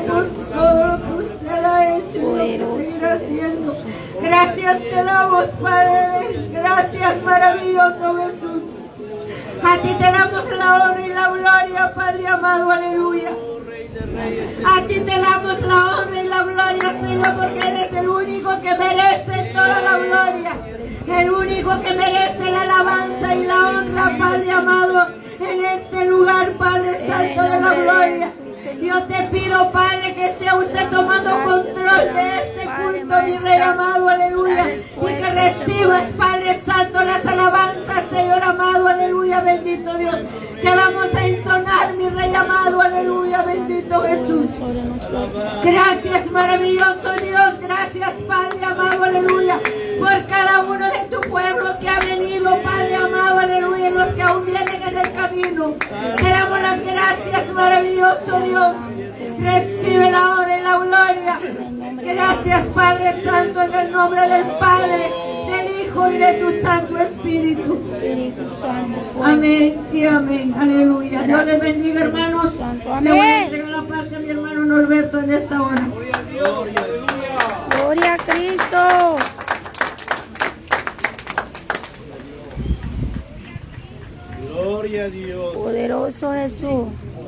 por todo lo que usted ha hecho y lo que seguirá haciendo. Gracias te damos, Padre. Gracias, maravilloso Jesús. A ti te damos la honra y la gloria, Padre amado, aleluya. A ti te damos la honra y la gloria, Señor, porque eres el único que merece toda la gloria, el único que merece la alabanza y la honra, Padre amado, en este lugar, Padre Santo de la gloria. Yo te pido, Padre, que sea usted tomando control de este culto, mi Rey amado, aleluya, y que recibas, Padre Santo, las alabanzas, Señor amado, aleluya, bendito Dios, que vamos a entonar, mi Rey amado, aleluya, bendito Jesús. Gracias, maravilloso Dios, gracias, Padre amado, aleluya, por cada uno de tu pueblo que ha venido, Padre amado, aleluya, y los que aún vienen en el camino. Te damos las gracias, maravilloso Dios. Recibe la honra y la gloria. Gracias, Padre Santo, en el nombre del Padre, del Hijo y de tu Santo Espíritu. Amén y amén. Aleluya. Dios les bendiga, hermanos. Le voy a entregar la parte a mi hermano Norberto en esta hora. Gloria a Cristo. Gloria a Dios. Poderoso Jesús.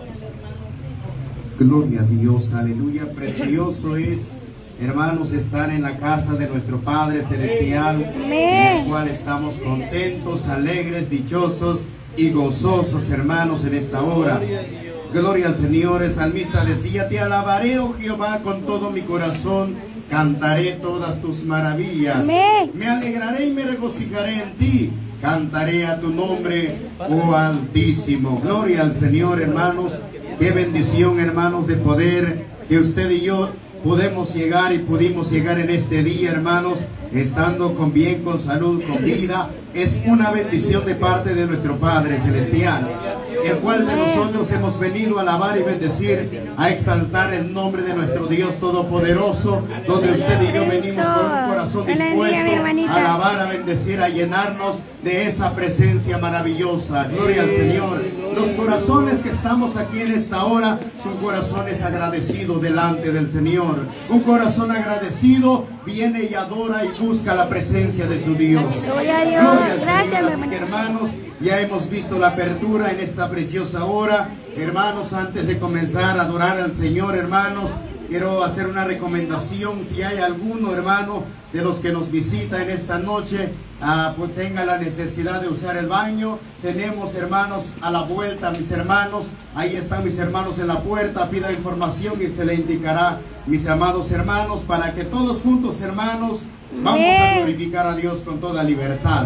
Gloria a Dios, aleluya. Precioso es, hermanos, estar en la casa de nuestro Padre Celestial, en el cual estamos contentos, alegres, dichosos y gozosos, hermanos, en esta hora. Gloria al Señor. El salmista decía: te alabaré, oh Jehová, con todo mi corazón, cantaré todas tus maravillas. Me alegraré y me regocijaré en ti, cantaré a tu nombre, oh Altísimo. Gloria al Señor, hermanos. Qué bendición, hermanos, de poder que usted y yo podemos llegar y pudimos llegar en este día, hermanos, estando con bien, con salud, con vida. Es una bendición de parte de nuestro Padre Celestial, el cual de nosotros hemos venido a alabar y bendecir, a exaltar el nombre de nuestro Dios Todopoderoso, donde usted y yo venimos con un corazón dispuesto a alabar, a bendecir, a llenarnos de esa presencia maravillosa. Gloria al Señor. Los corazones que estamos aquí en esta hora son corazones agradecidos delante del Señor. Un corazón agradecido viene y adora y busca la presencia de su Dios. Gloria a Dios. Gloria al Señor. Así que, hermanos, ya hemos visto la apertura en esta preciosa hora. Hermanos, antes de comenzar a adorar al Señor, hermanos, quiero hacer una recomendación. Si hay alguno, hermano, de los que nos visita en esta noche, pues tenga la necesidad de usar el baño, tenemos, hermanos, a la vuelta, mis hermanos, ahí están mis hermanos en la puerta. Pida información y se le indicará, mis amados hermanos, para que todos juntos, hermanos, vamos a glorificar a Dios con toda libertad.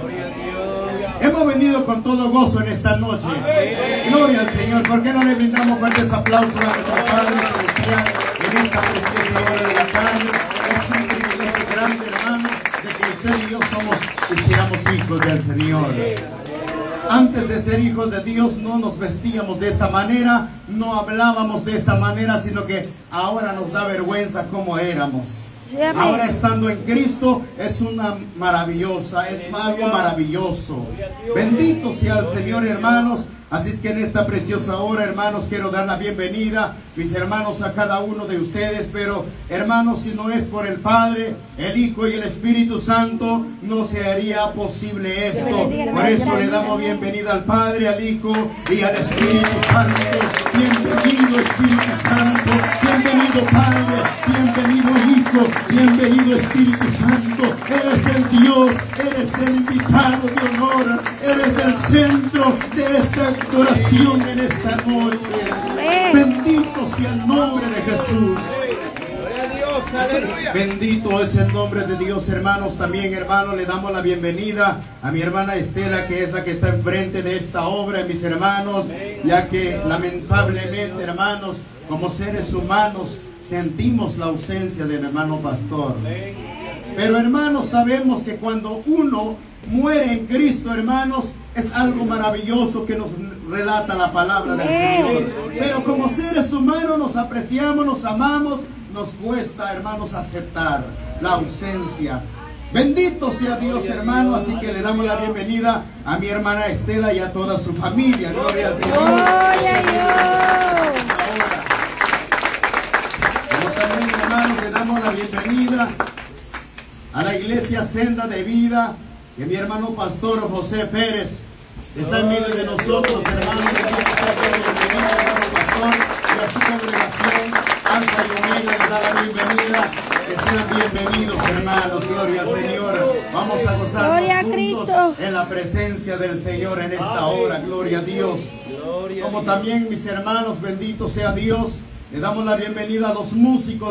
Hemos venido con todo gozo en esta noche. Gloria al Señor. ¿Por qué no le brindamos fuertes aplausos a nuestro Padre Celestial en esta preciosa hora de la tarde? Es un privilegio grande, hermano, de que usted y yo seamos hijos del Señor. Antes de ser hijos de Dios no nos vestíamos de esta manera, no hablábamos de esta manera, sino que ahora nos da vergüenza cómo éramos. Ahora, estando en Cristo, es una maravillosa, es algo maravilloso. Bendito sea el Señor, hermanos. Así es que en esta preciosa hora, hermanos, quiero dar la bienvenida, mis hermanos, a cada uno de ustedes. Pero, hermanos, si no es por el Padre, el Hijo y el Espíritu Santo, no se haría posible esto. Por eso le damos bienvenida al Padre, al Hijo y al Espíritu Santo. Bienvenido, Espíritu Santo. Bienvenido, Padre. Bienvenido, Hijo. Bienvenido, Espíritu Santo. Eres el Dios, eres el invitado de honor, eres el centro de esta adoración en esta noche. Bendito sea el nombre de Jesús. Bendito es el nombre de Dios, hermanos. También, hermanos, le damos la bienvenida a mi hermana Estela, que es la que está enfrente de esta obra, mis hermanos, ya que lamentablemente, hermanos, como seres humanos, sentimos la ausencia del hermano pastor. Pero, hermanos, sabemos que cuando uno muere en Cristo, hermanos, es algo maravilloso que nos relata la palabra del Señor. Pero como seres humanos nos apreciamos, nos amamos, nos cuesta, hermanos, aceptar la ausencia. Bendito sea Dios, hermano. Así que le damos la bienvenida a mi hermana Estela y a toda su familia. Gloria al Señor. damos la bienvenida a la iglesia Senda de Vida, que mi hermano pastor José Pérez está en medio de nosotros, hermano. Hermano pastor, y a su congregación Alfa y Omega les da la bienvenida. Que sean bienvenidos, hermanos. Gloria al Señor. Vamos a gozarnos juntos en la presencia del Señor en esta hora. Gloria a Dios. Como también mis hermanos, bendito sea Dios. Le damos la bienvenida a los músicos.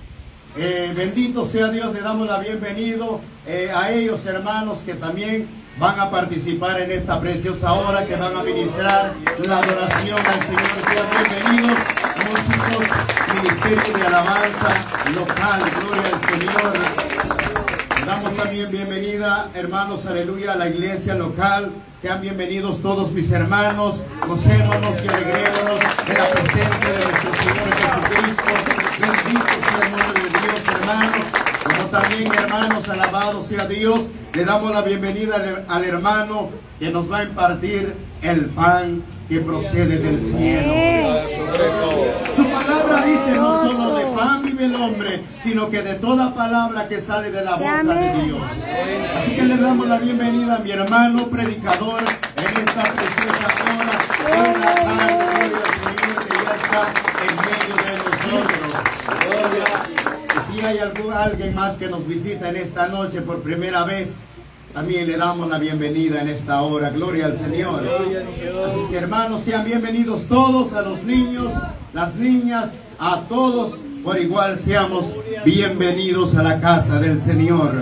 Bendito sea Dios, le damos la bienvenida a ellos, hermanos, que también van a participar en esta preciosa hora, que van a ministrar la adoración al Señor. Sean bienvenidos, músicos, ministerio de alabanza local. Gloria al Señor. Le damos también bienvenida, hermanos, aleluya, a la iglesia local. Sean bienvenidos todos mis hermanos. Gocémonos y alegrémonos en la presencia de nuestro Señor Jesucristo. Bendito sea el nombre de Dios, hermanos. Como también, hermanos, alabado sea Dios. Le damos la bienvenida al hermano que nos va a impartir el pan que procede del cielo. Su palabra dice: no solo de pan vive el hombre, sino que de toda palabra que sale de la boca de Dios. Así que le damos la bienvenida a mi hermano predicador en esta preciosa hora. Gloria al Señor que ya está en medio de nosotros. Si hay alguien más que nos visita en esta noche por primera vez, también le damos la bienvenida en esta hora. Gloria al Señor. Así que, hermanos, sean bienvenidos todos, a los niños, las niñas, a todos por igual seamos bienvenidos a la casa del Señor.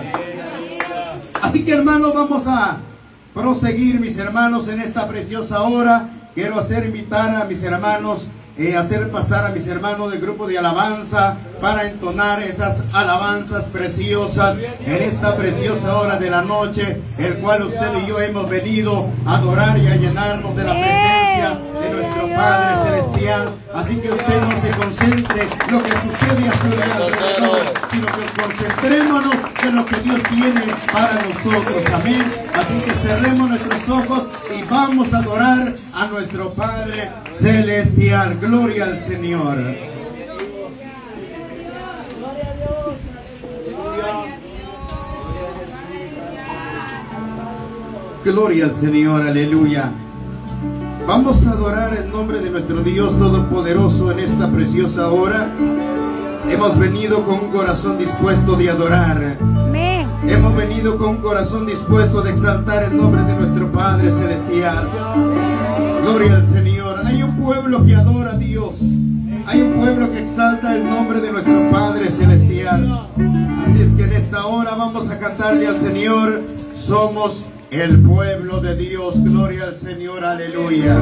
Así que, hermanos, vamos a proseguir, mis hermanos, en esta preciosa hora. Quiero invitar a mis hermanos, hacer pasar a mis hermanos del grupo de alabanza para entonar esas alabanzas preciosas en esta preciosa hora de la noche, el cual usted y yo hemos venido a adorar y a llenarnos de la presencia de nuestro Padre Celestial. Así que usted no se concentre en lo que sucede a su alrededor, sino que concentrémonos en lo que Dios tiene para nosotros. Amén. Así que cerremos nuestros ojos y vamos a adorar a nuestro Padre Celestial. Gloria al Señor. Gloria al Señor, aleluya. Vamos a adorar el nombre de nuestro Dios Todopoderoso en esta preciosa hora. Hemos venido con un corazón dispuesto de adorar. Amén. Hemos venido con un corazón dispuesto de exaltar el nombre de nuestro Padre Celestial. Gloria al Señor. Hay un pueblo que adora a Dios. Hay un pueblo que exalta el nombre de nuestro Padre Celestial. Así es que en esta hora vamos a cantarle al Señor: somos el pueblo de Dios. Gloria al Señor, aleluya.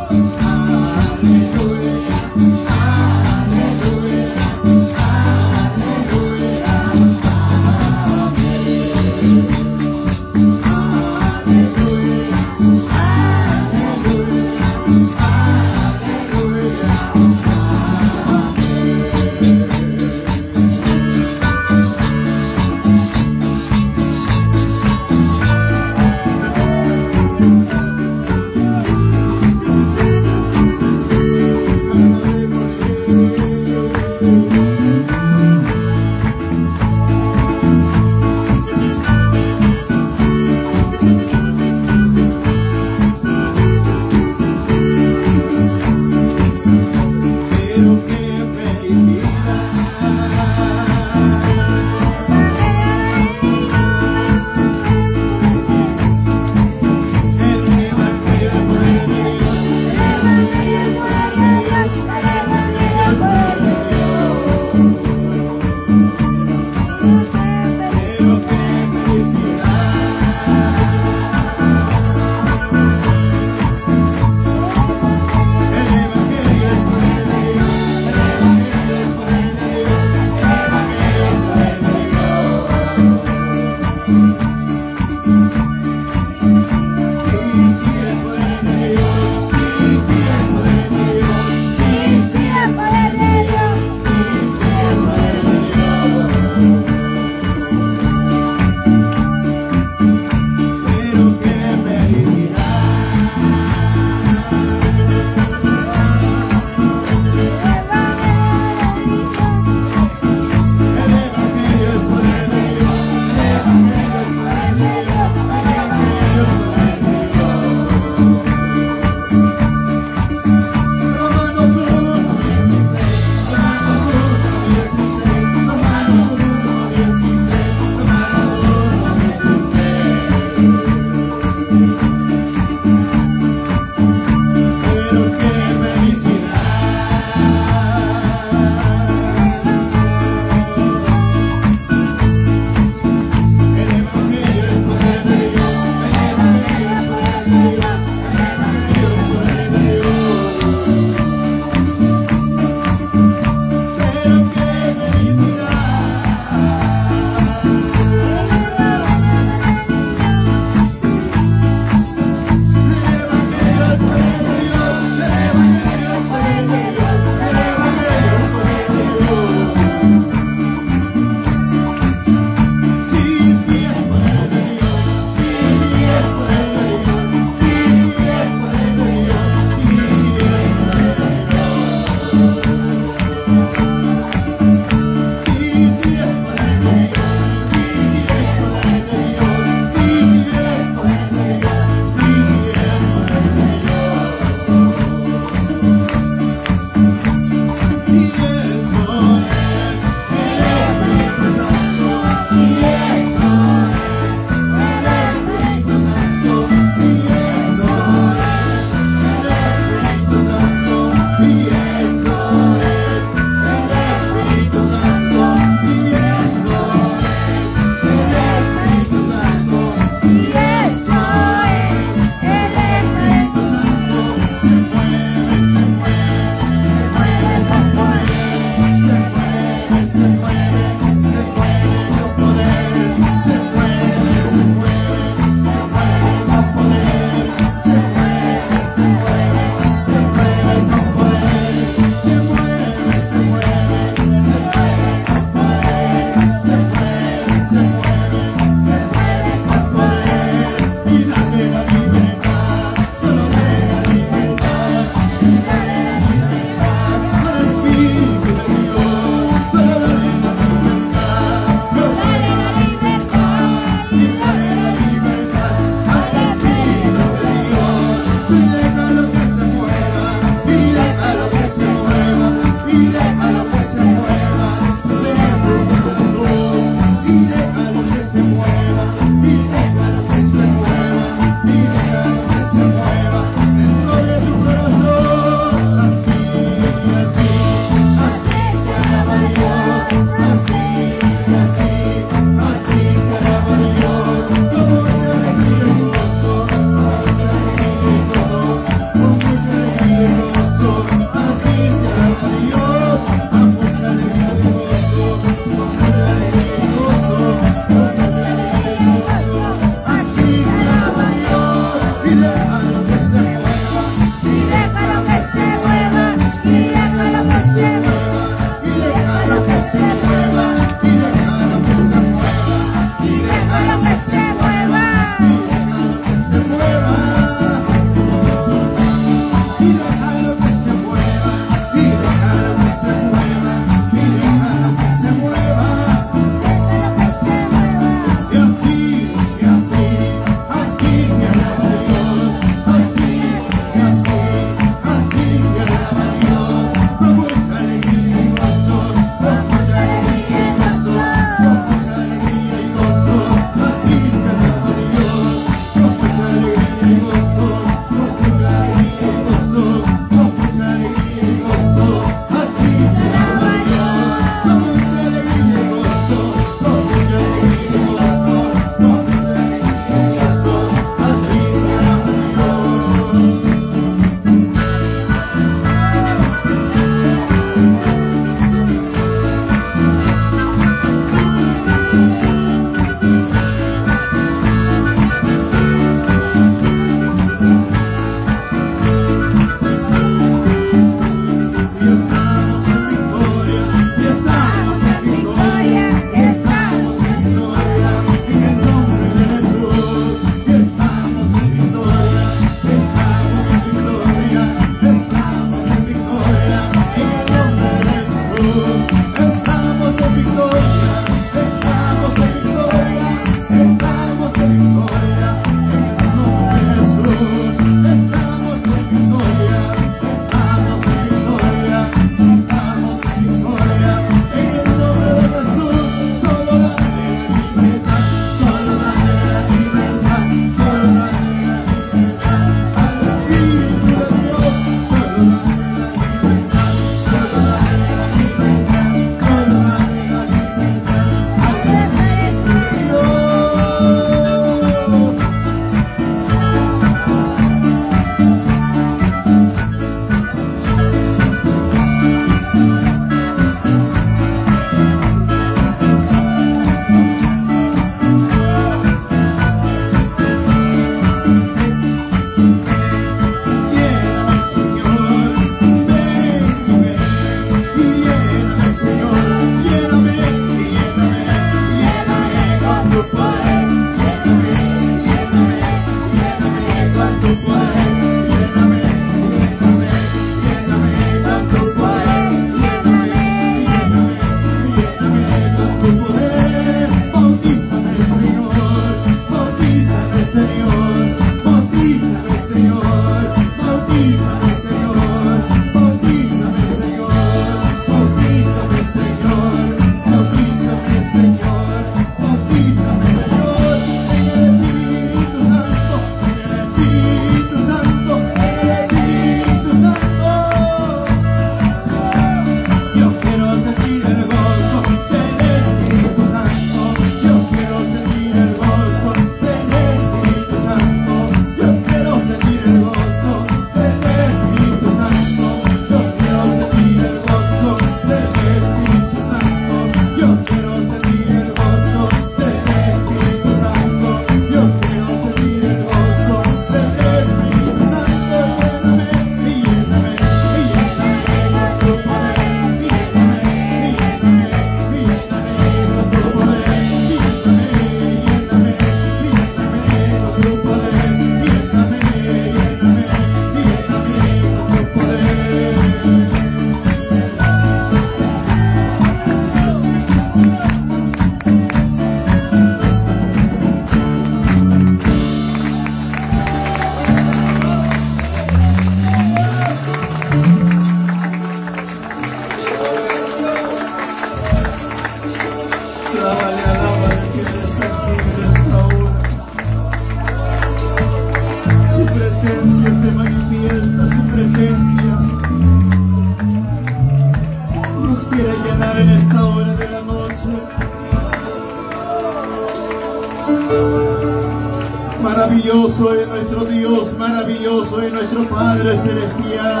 Maravilloso es nuestro Dios, maravilloso es nuestro Padre Celestial.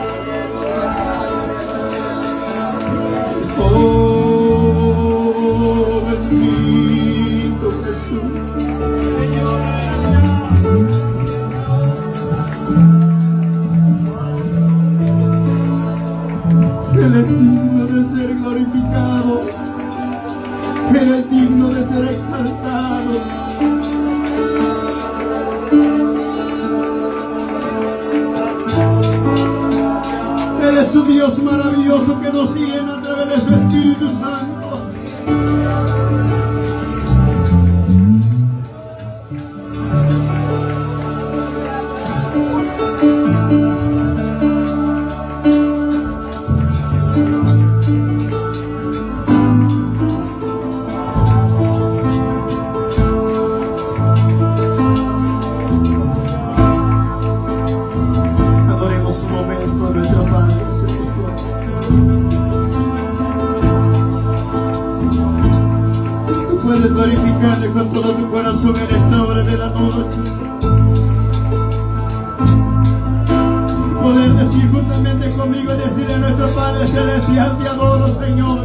Oh, bendito Jesús. Él es digno de ser glorificado. Él es digno de ser exaltado. Él es un Dios maravilloso que nos llena a través de su Espíritu Santo. Puedes glorificarle con todo tu corazón en esta hora de la noche. Poder decir juntamente conmigo y decirle a nuestro Padre Celestial: te adoro, Señor.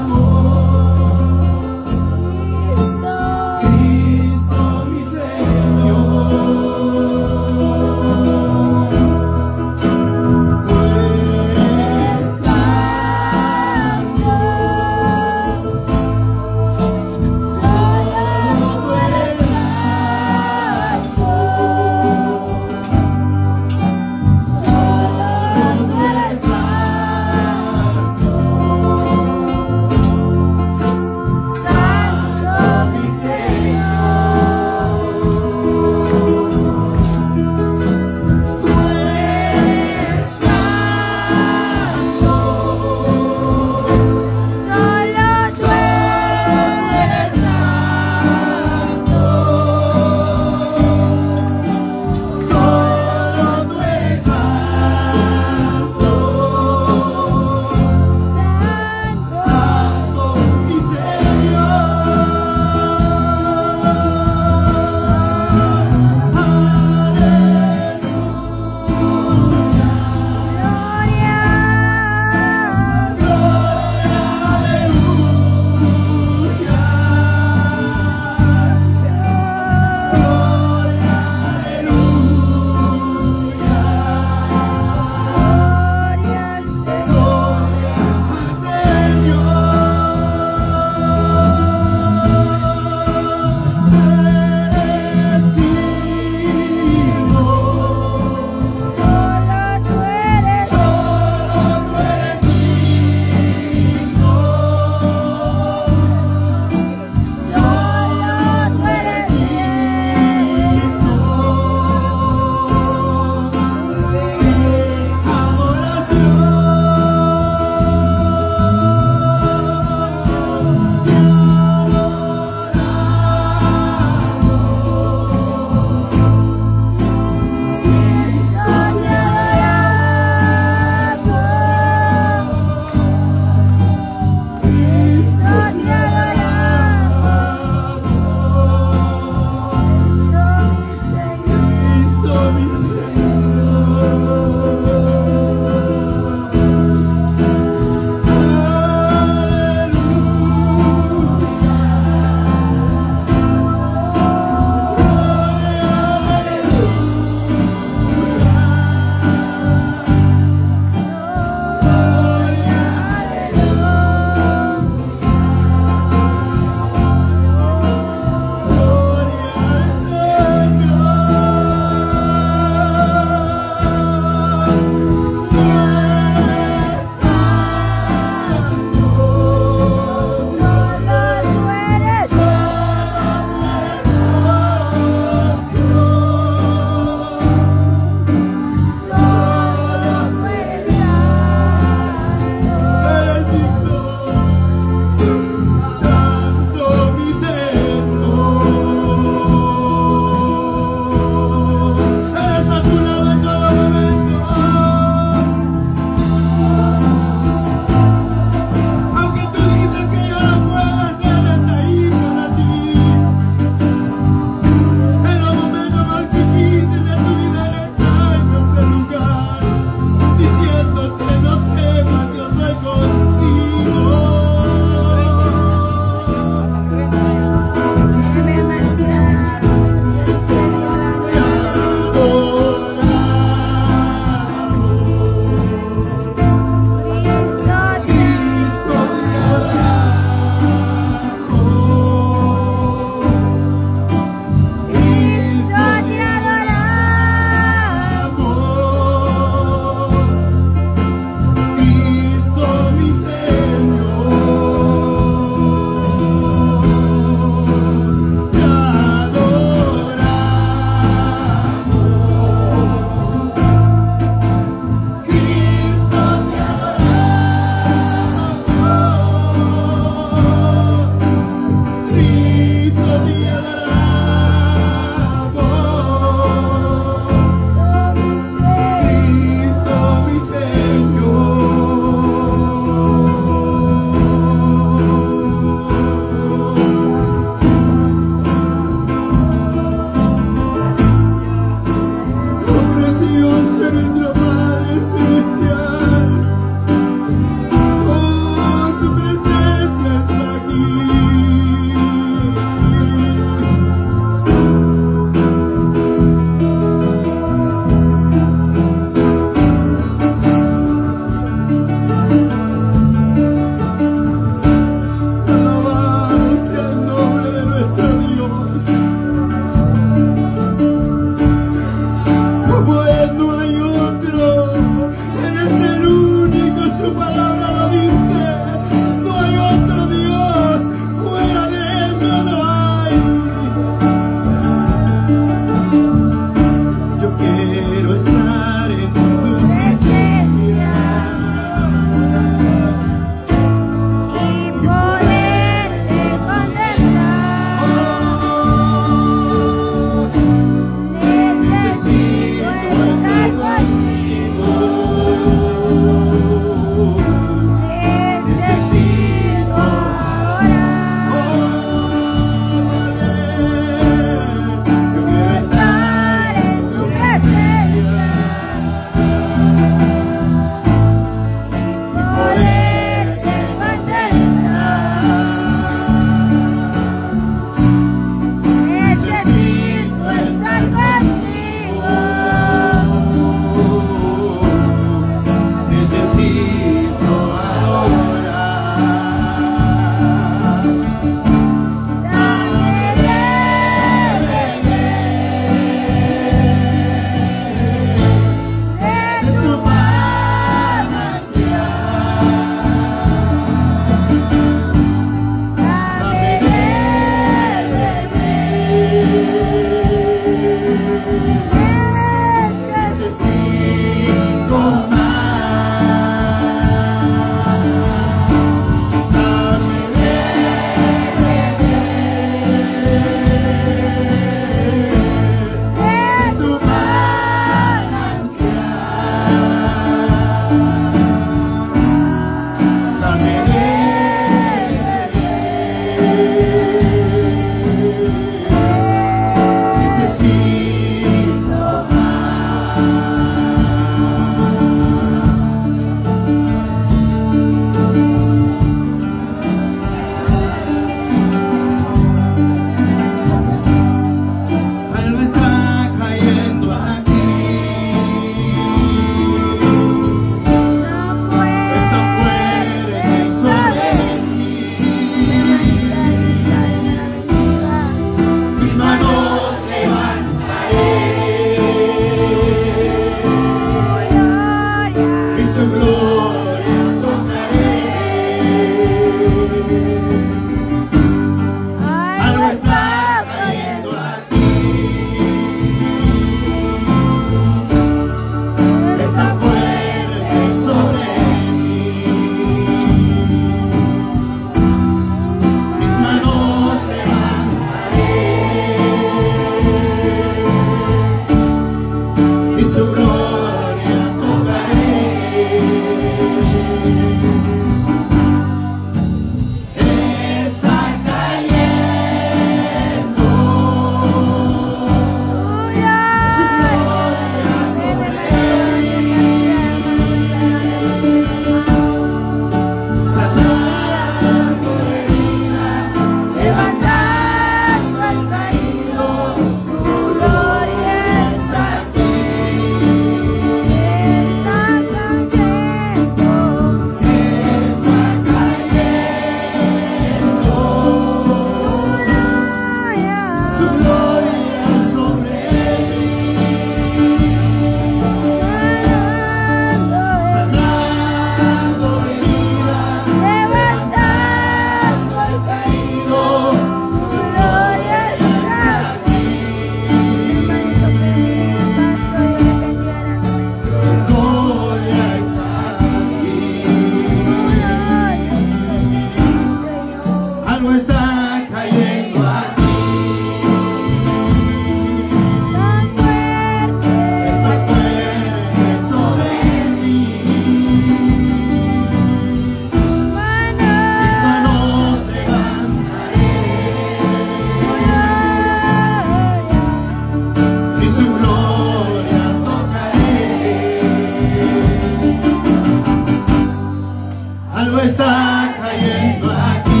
está cayendo aquí.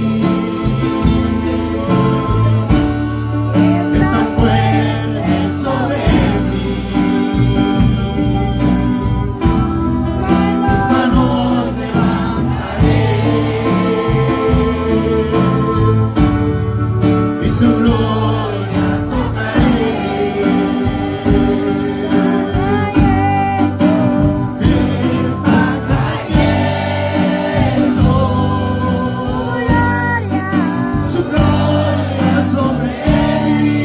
Está fuerte sobre mí. Mis manos levantaré y su gloria tocaré. Está cayendo su gloria sobre mí.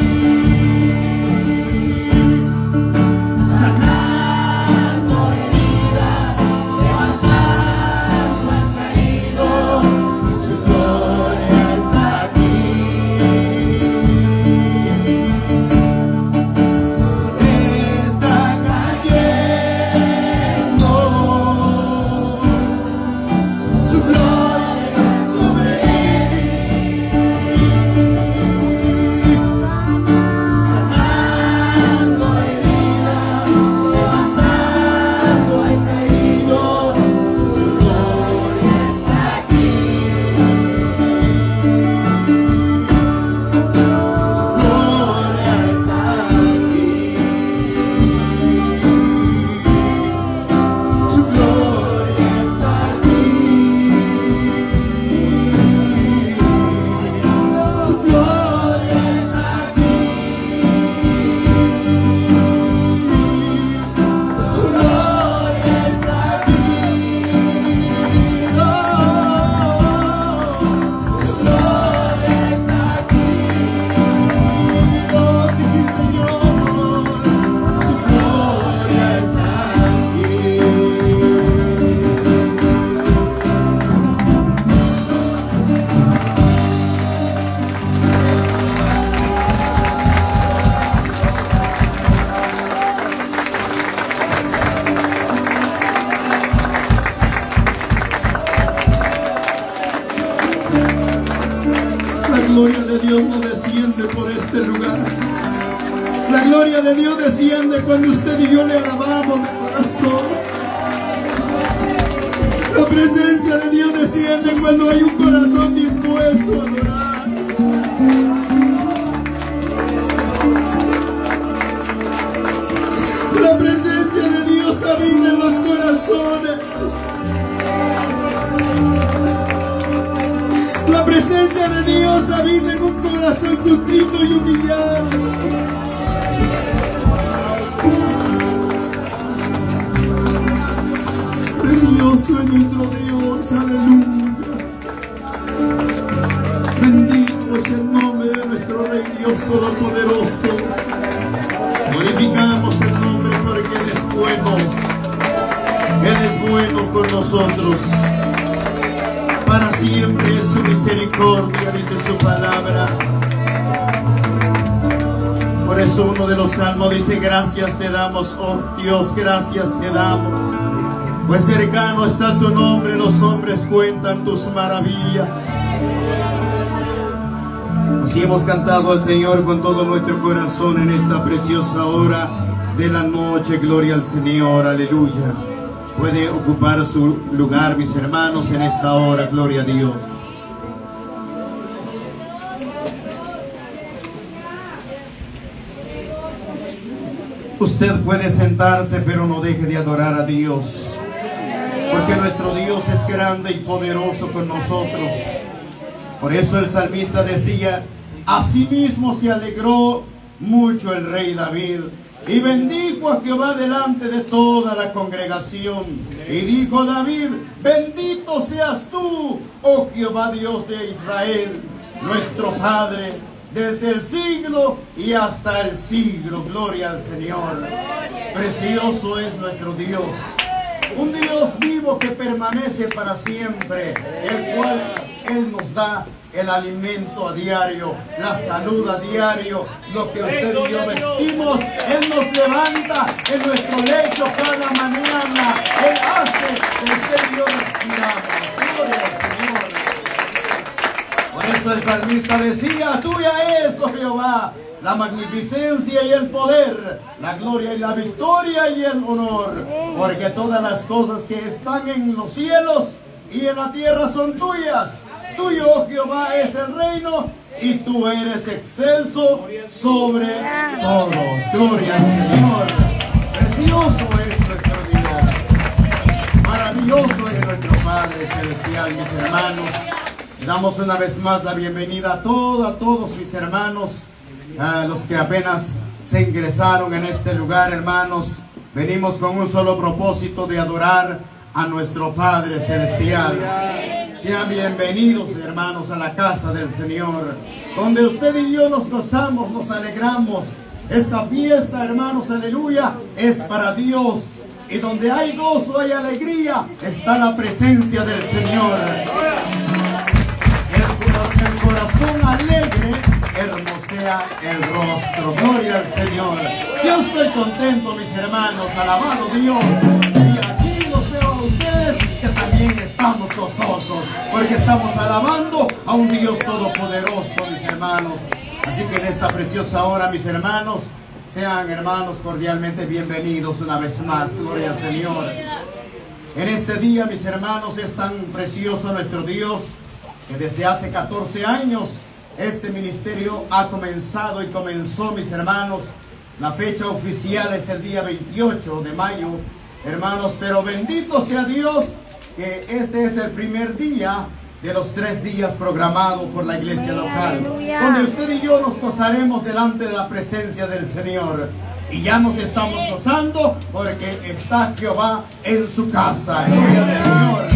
Sanando heridas, levantando al caído, su gloria está aquí. Está cayendo su gloria sobre mí. Sanando heridas, levantando al caído, su gloria está aquí. Su gloria está aquí. Su gloria está aquí. Su gloria está aquí. Su gloria está aquí. Su gloria está aquí. Oh, sí, Señor. Su gloria está aquí. La gloria de Dios no desciende por este lugar. La gloria de Dios desciende cuando usted y yo le alabamos de corazón. La presencia de Dios desciende cuando hay un corazón dispuesto a adorar. La presencia de Dios habita en los corazones. La presencia de Dios habita en un corazón contrito y humillado. Precioso es nuestro Dios, aleluya. Bendito es el nombre de nuestro Rey Dios Todopoderoso. Glorificamos el nombre porque Él es bueno. Él es bueno con nosotros. Para siempre es su misericordia, dice su palabra. Por eso uno de los salmos dice: gracias te damos, oh Dios, gracias te damos. Pues cercano está tu nombre, los hombres cuentan tus maravillas. Así hemos cantado al Señor con todo nuestro corazón en esta preciosa hora de la noche. Gloria al Señor, aleluya. Puede ocupar su lugar, mis hermanos, en esta hora. Gloria a Dios. Usted puede sentarse, pero no deje de adorar a Dios, porque nuestro Dios es grande y poderoso con nosotros. Por eso el salmista decía: asimismo se alegró mucho el rey David, y bendijo a Jehová delante de toda la congregación. Y dijo David: bendito seas tú, oh Jehová Dios de Israel, nuestro Padre, desde el siglo y hasta el siglo. Gloria al Señor. Precioso es nuestro Dios. Un Dios vivo que permanece para siempre, el cual Él nos da el alimento a diario, la salud a diario, lo que usted y yo vestimos. Él nos levanta en nuestro lecho cada mañana. Él hace que usted y yo respiramos. Gloria al Señor. Por eso el salmista decía: tuya es, oh Jehová, la magnificencia y el poder, la gloria y la victoria y el honor, porque todas las cosas que están en los cielos y en la tierra son tuyas. Tuyo, oh Jehová, es el reino y tú eres excelso sobre todos. Gloria al Señor. Precioso es nuestro Dios. Maravilloso es nuestro Padre Celestial, mis hermanos. Le damos una vez más la bienvenida a todos mis hermanos, a los que apenas se ingresaron en este lugar, hermanos. Venimos con un solo propósito de adorar a nuestro Padre Celestial. Sean bienvenidos, hermanos, a la casa del Señor, donde usted y yo nos gozamos, nos alegramos. Esta fiesta, hermanos, aleluya, es para Dios. Y donde hay gozo, hay alegría, está la presencia del Señor. El corazón alegre hermosea el rostro. Gloria al Señor. Yo estoy contento, mis hermanos, alabado Dios. Y aquí los veo a ustedes que también estamos gozosos, porque estamos alabando a un Dios todopoderoso, mis hermanos. Así que en esta preciosa hora, mis hermanos, sean hermanos cordialmente bienvenidos una vez más. Gloria al Señor. En este día, mis hermanos, es tan precioso nuestro Dios, que desde hace 14 años este ministerio ha comenzado y comenzó, mis hermanos. La fecha oficial es el día 28 de mayo, hermanos, pero bendito sea Dios que este es el primer día de los 3 días programados por la iglesia local, donde usted y yo nos gozaremos delante de la presencia del Señor. Y ya nos estamos gozando porque está Jehová en su casa. Gloria al Señor.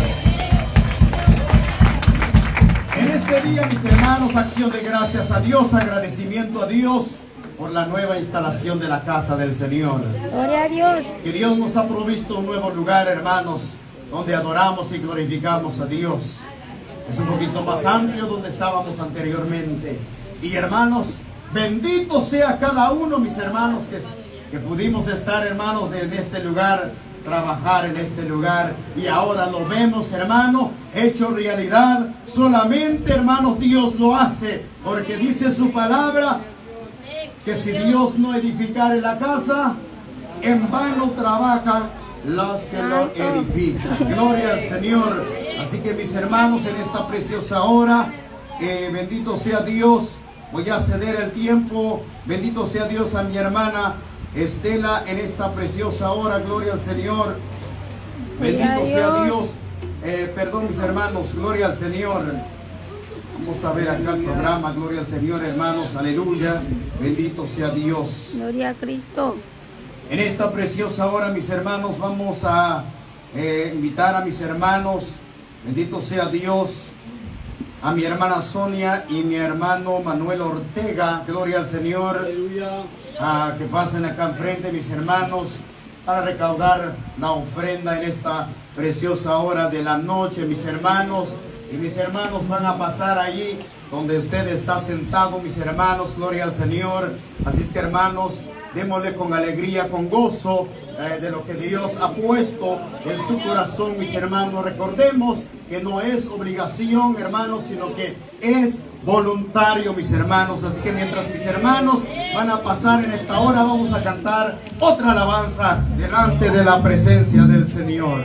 En este día, mis hermanos, acción de gracias a Dios, agradecimiento a Dios por la nueva instalación de la casa del Señor. Gloria a Dios. Que Dios nos ha provisto un nuevo lugar, hermanos, donde adoramos y glorificamos a Dios. Es un poquito más amplio donde estábamos anteriormente. Y hermanos, bendito sea cada uno, mis hermanos, que pudimos estar, hermanos, en este lugar, trabajar en este lugar, y ahora lo vemos, hermano, hecho realidad. Solamente, hermanos, Dios lo hace, porque dice su palabra que si Dios no edificare la casa, en vano trabajan los que lo edifican. Gloria al Señor. Así que, mis hermanos, en esta preciosa hora, bendito sea Dios. Voy a ceder el tiempo. Bendito sea Dios a mi hermana Estela en esta preciosa hora. Gloria al Señor. Bendito sea Dios. Perdón, mis hermanos. Gloria al Señor. Vamos a ver acá el programa. Gloria al Señor, hermanos. Aleluya. Bendito sea Dios. Gloria a Cristo. En esta preciosa hora, mis hermanos, vamos a invitar a mis hermanos. Bendito sea Dios. A mi hermana Sonia y mi hermano Manuel Ortega. Gloria al Señor. Aleluya. Que pasen acá enfrente, mis hermanos, para recaudar la ofrenda en esta preciosa hora de la noche, mis hermanos. Y mis hermanos van a pasar allí donde usted está sentado, mis hermanos. Gloria al Señor. Así es que, hermanos, démosle con alegría, con gozo de lo que Dios ha puesto en su corazón, mis hermanos. Recordemos que no es obligación, hermanos, sino que es voluntario, mis hermanos. Así que mientras mis hermanos van a pasar en esta hora, vamos a cantar otra alabanza delante de la presencia del Señor.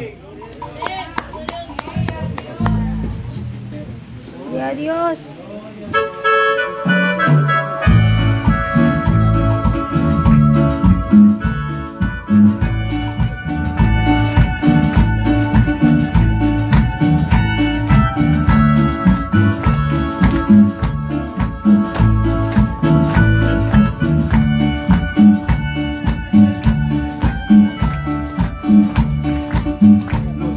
Gloria a Dios.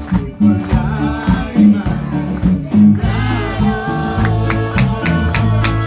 Los que con lágrimas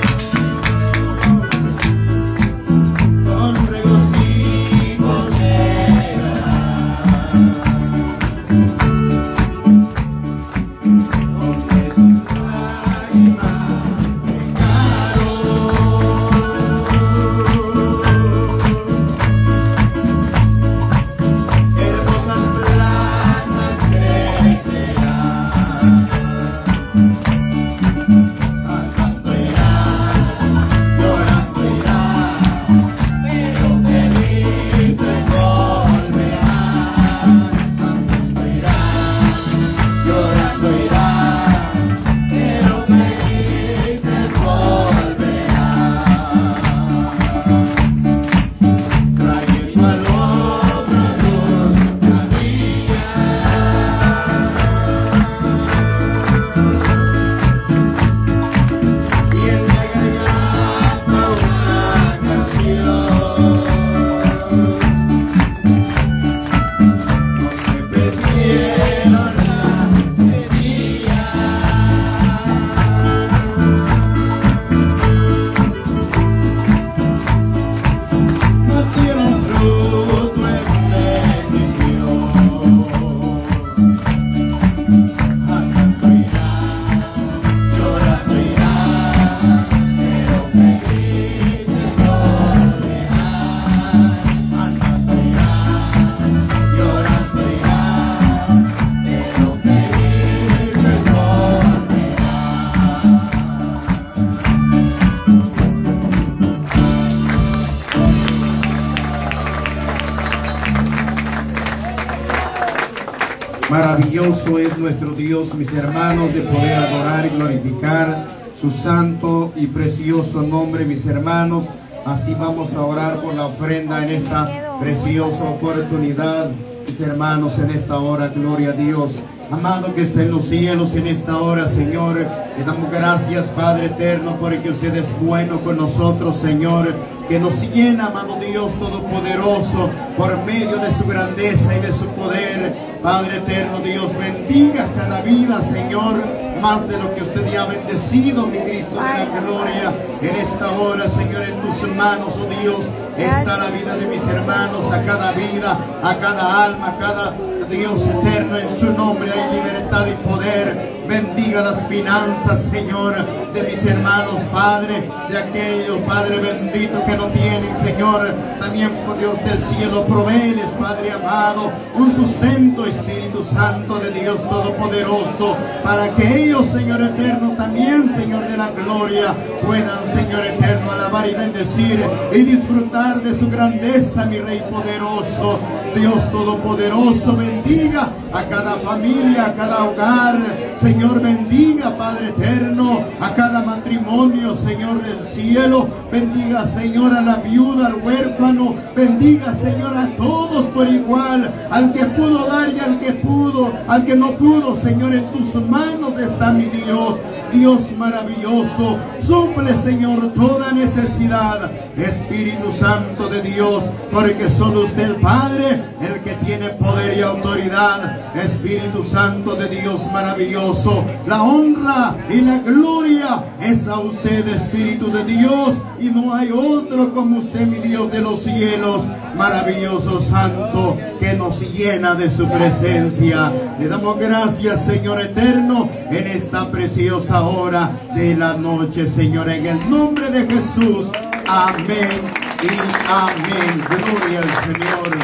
maravilloso es nuestro Dios, mis hermanos, de poder adorar y glorificar su santo y precioso nombre, mis hermanos. Así vamos a orar por la ofrenda en esta preciosa oportunidad, mis hermanos, en esta hora. Gloria a Dios. Amado que está en los cielos, en esta hora, Señor, le damos gracias, Padre eterno, porque usted es bueno con nosotros, Señor, que nos llena, amado Dios Todopoderoso, por medio de su grandeza y de su poder. Padre eterno, Dios, bendiga cada vida, Señor, más de lo que usted ya ha bendecido, mi Cristo de la gloria. En esta hora, Señor, en tus manos, oh Dios, está la vida de mis hermanos, a cada vida, a cada alma, a cada Dios eterno. En su nombre hay libertad y poder. Bendiga las finanzas, Señor, de mis hermanos, Padre, de aquellos, Padre bendito, que no tienen, Señor. También, por Dios del cielo, provéeles, Padre amado, un sustento, Espíritu Santo de Dios Todopoderoso, para que ellos, Señor eterno, también, Señor de la gloria, puedan, Señor eterno, alabar y bendecir y disfrutar de su grandeza, mi Rey poderoso. Dios Todopoderoso, bendiga a cada familia, a cada hogar. Señor, bendiga, Padre eterno, a cada matrimonio, Señor del cielo. Bendiga, Señor, a la viuda, al huérfano. Bendiga, Señor, a todos por igual. Al que pudo dar y al que pudo, al que no pudo, Señor, en tus manos está mi Dios. Dios maravilloso, suple, Señor, toda necesidad. Espíritu Santo de Dios, porque solo usted, el Padre, el que tiene poder y autoridad. Espíritu Santo de Dios maravilloso, la honra y la gloria es a usted, Espíritu de Dios, y no hay otro como usted, mi Dios de los cielos. Maravilloso Santo, que nos llena de su presencia. Le damos gracias, Señor eterno, en esta preciosa hora de la noche, Señor, en el nombre de Jesús. Amén y amén. Gloria al Señor.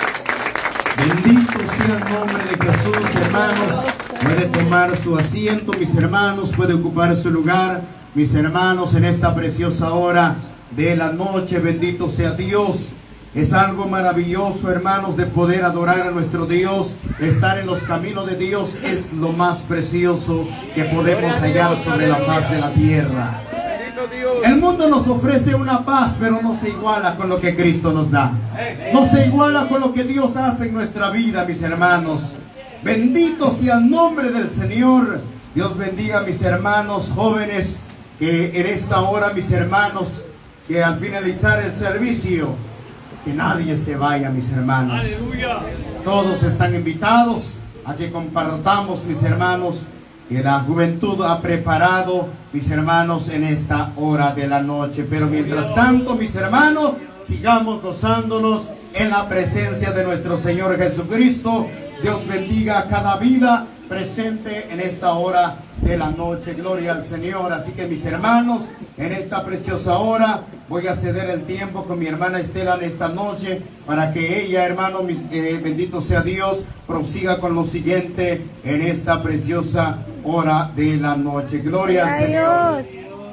Bendito sea el nombre de Jesús, hermanos. Puede tomar su asiento, mis hermanos, puede ocupar su lugar, mis hermanos, en esta preciosa hora de la noche. Bendito sea Dios. Es algo maravilloso, hermanos, de poder adorar a nuestro Dios. Estar en los caminos de Dios es lo más precioso que podemos hallar sobre la faz de la tierra. El mundo nos ofrece una paz, pero no se iguala con lo que Cristo nos da. No se iguala con lo que Dios hace en nuestra vida, mis hermanos. Bendito sea el nombre del Señor. Dios bendiga a mis hermanos jóvenes, que en esta hora, mis hermanos, que al finalizar el servicio, que nadie se vaya, mis hermanos. ¡Aleluya! Todos están invitados a que compartamos, mis hermanos, que la juventud ha preparado, mis hermanos, en esta hora de la noche. Pero mientras tanto, mis hermanos, sigamos gozándonos en la presencia de nuestro Señor Jesucristo. Dios bendiga a cada vida presente en esta hora de la noche. Gloria al Señor. Así que, mis hermanos, en esta preciosa hora voy a ceder el tiempo con mi hermana Estela en esta noche, para que ella, hermano, bendito sea Dios, prosiga con lo siguiente en esta preciosa hora de la noche. Gloria al Señor.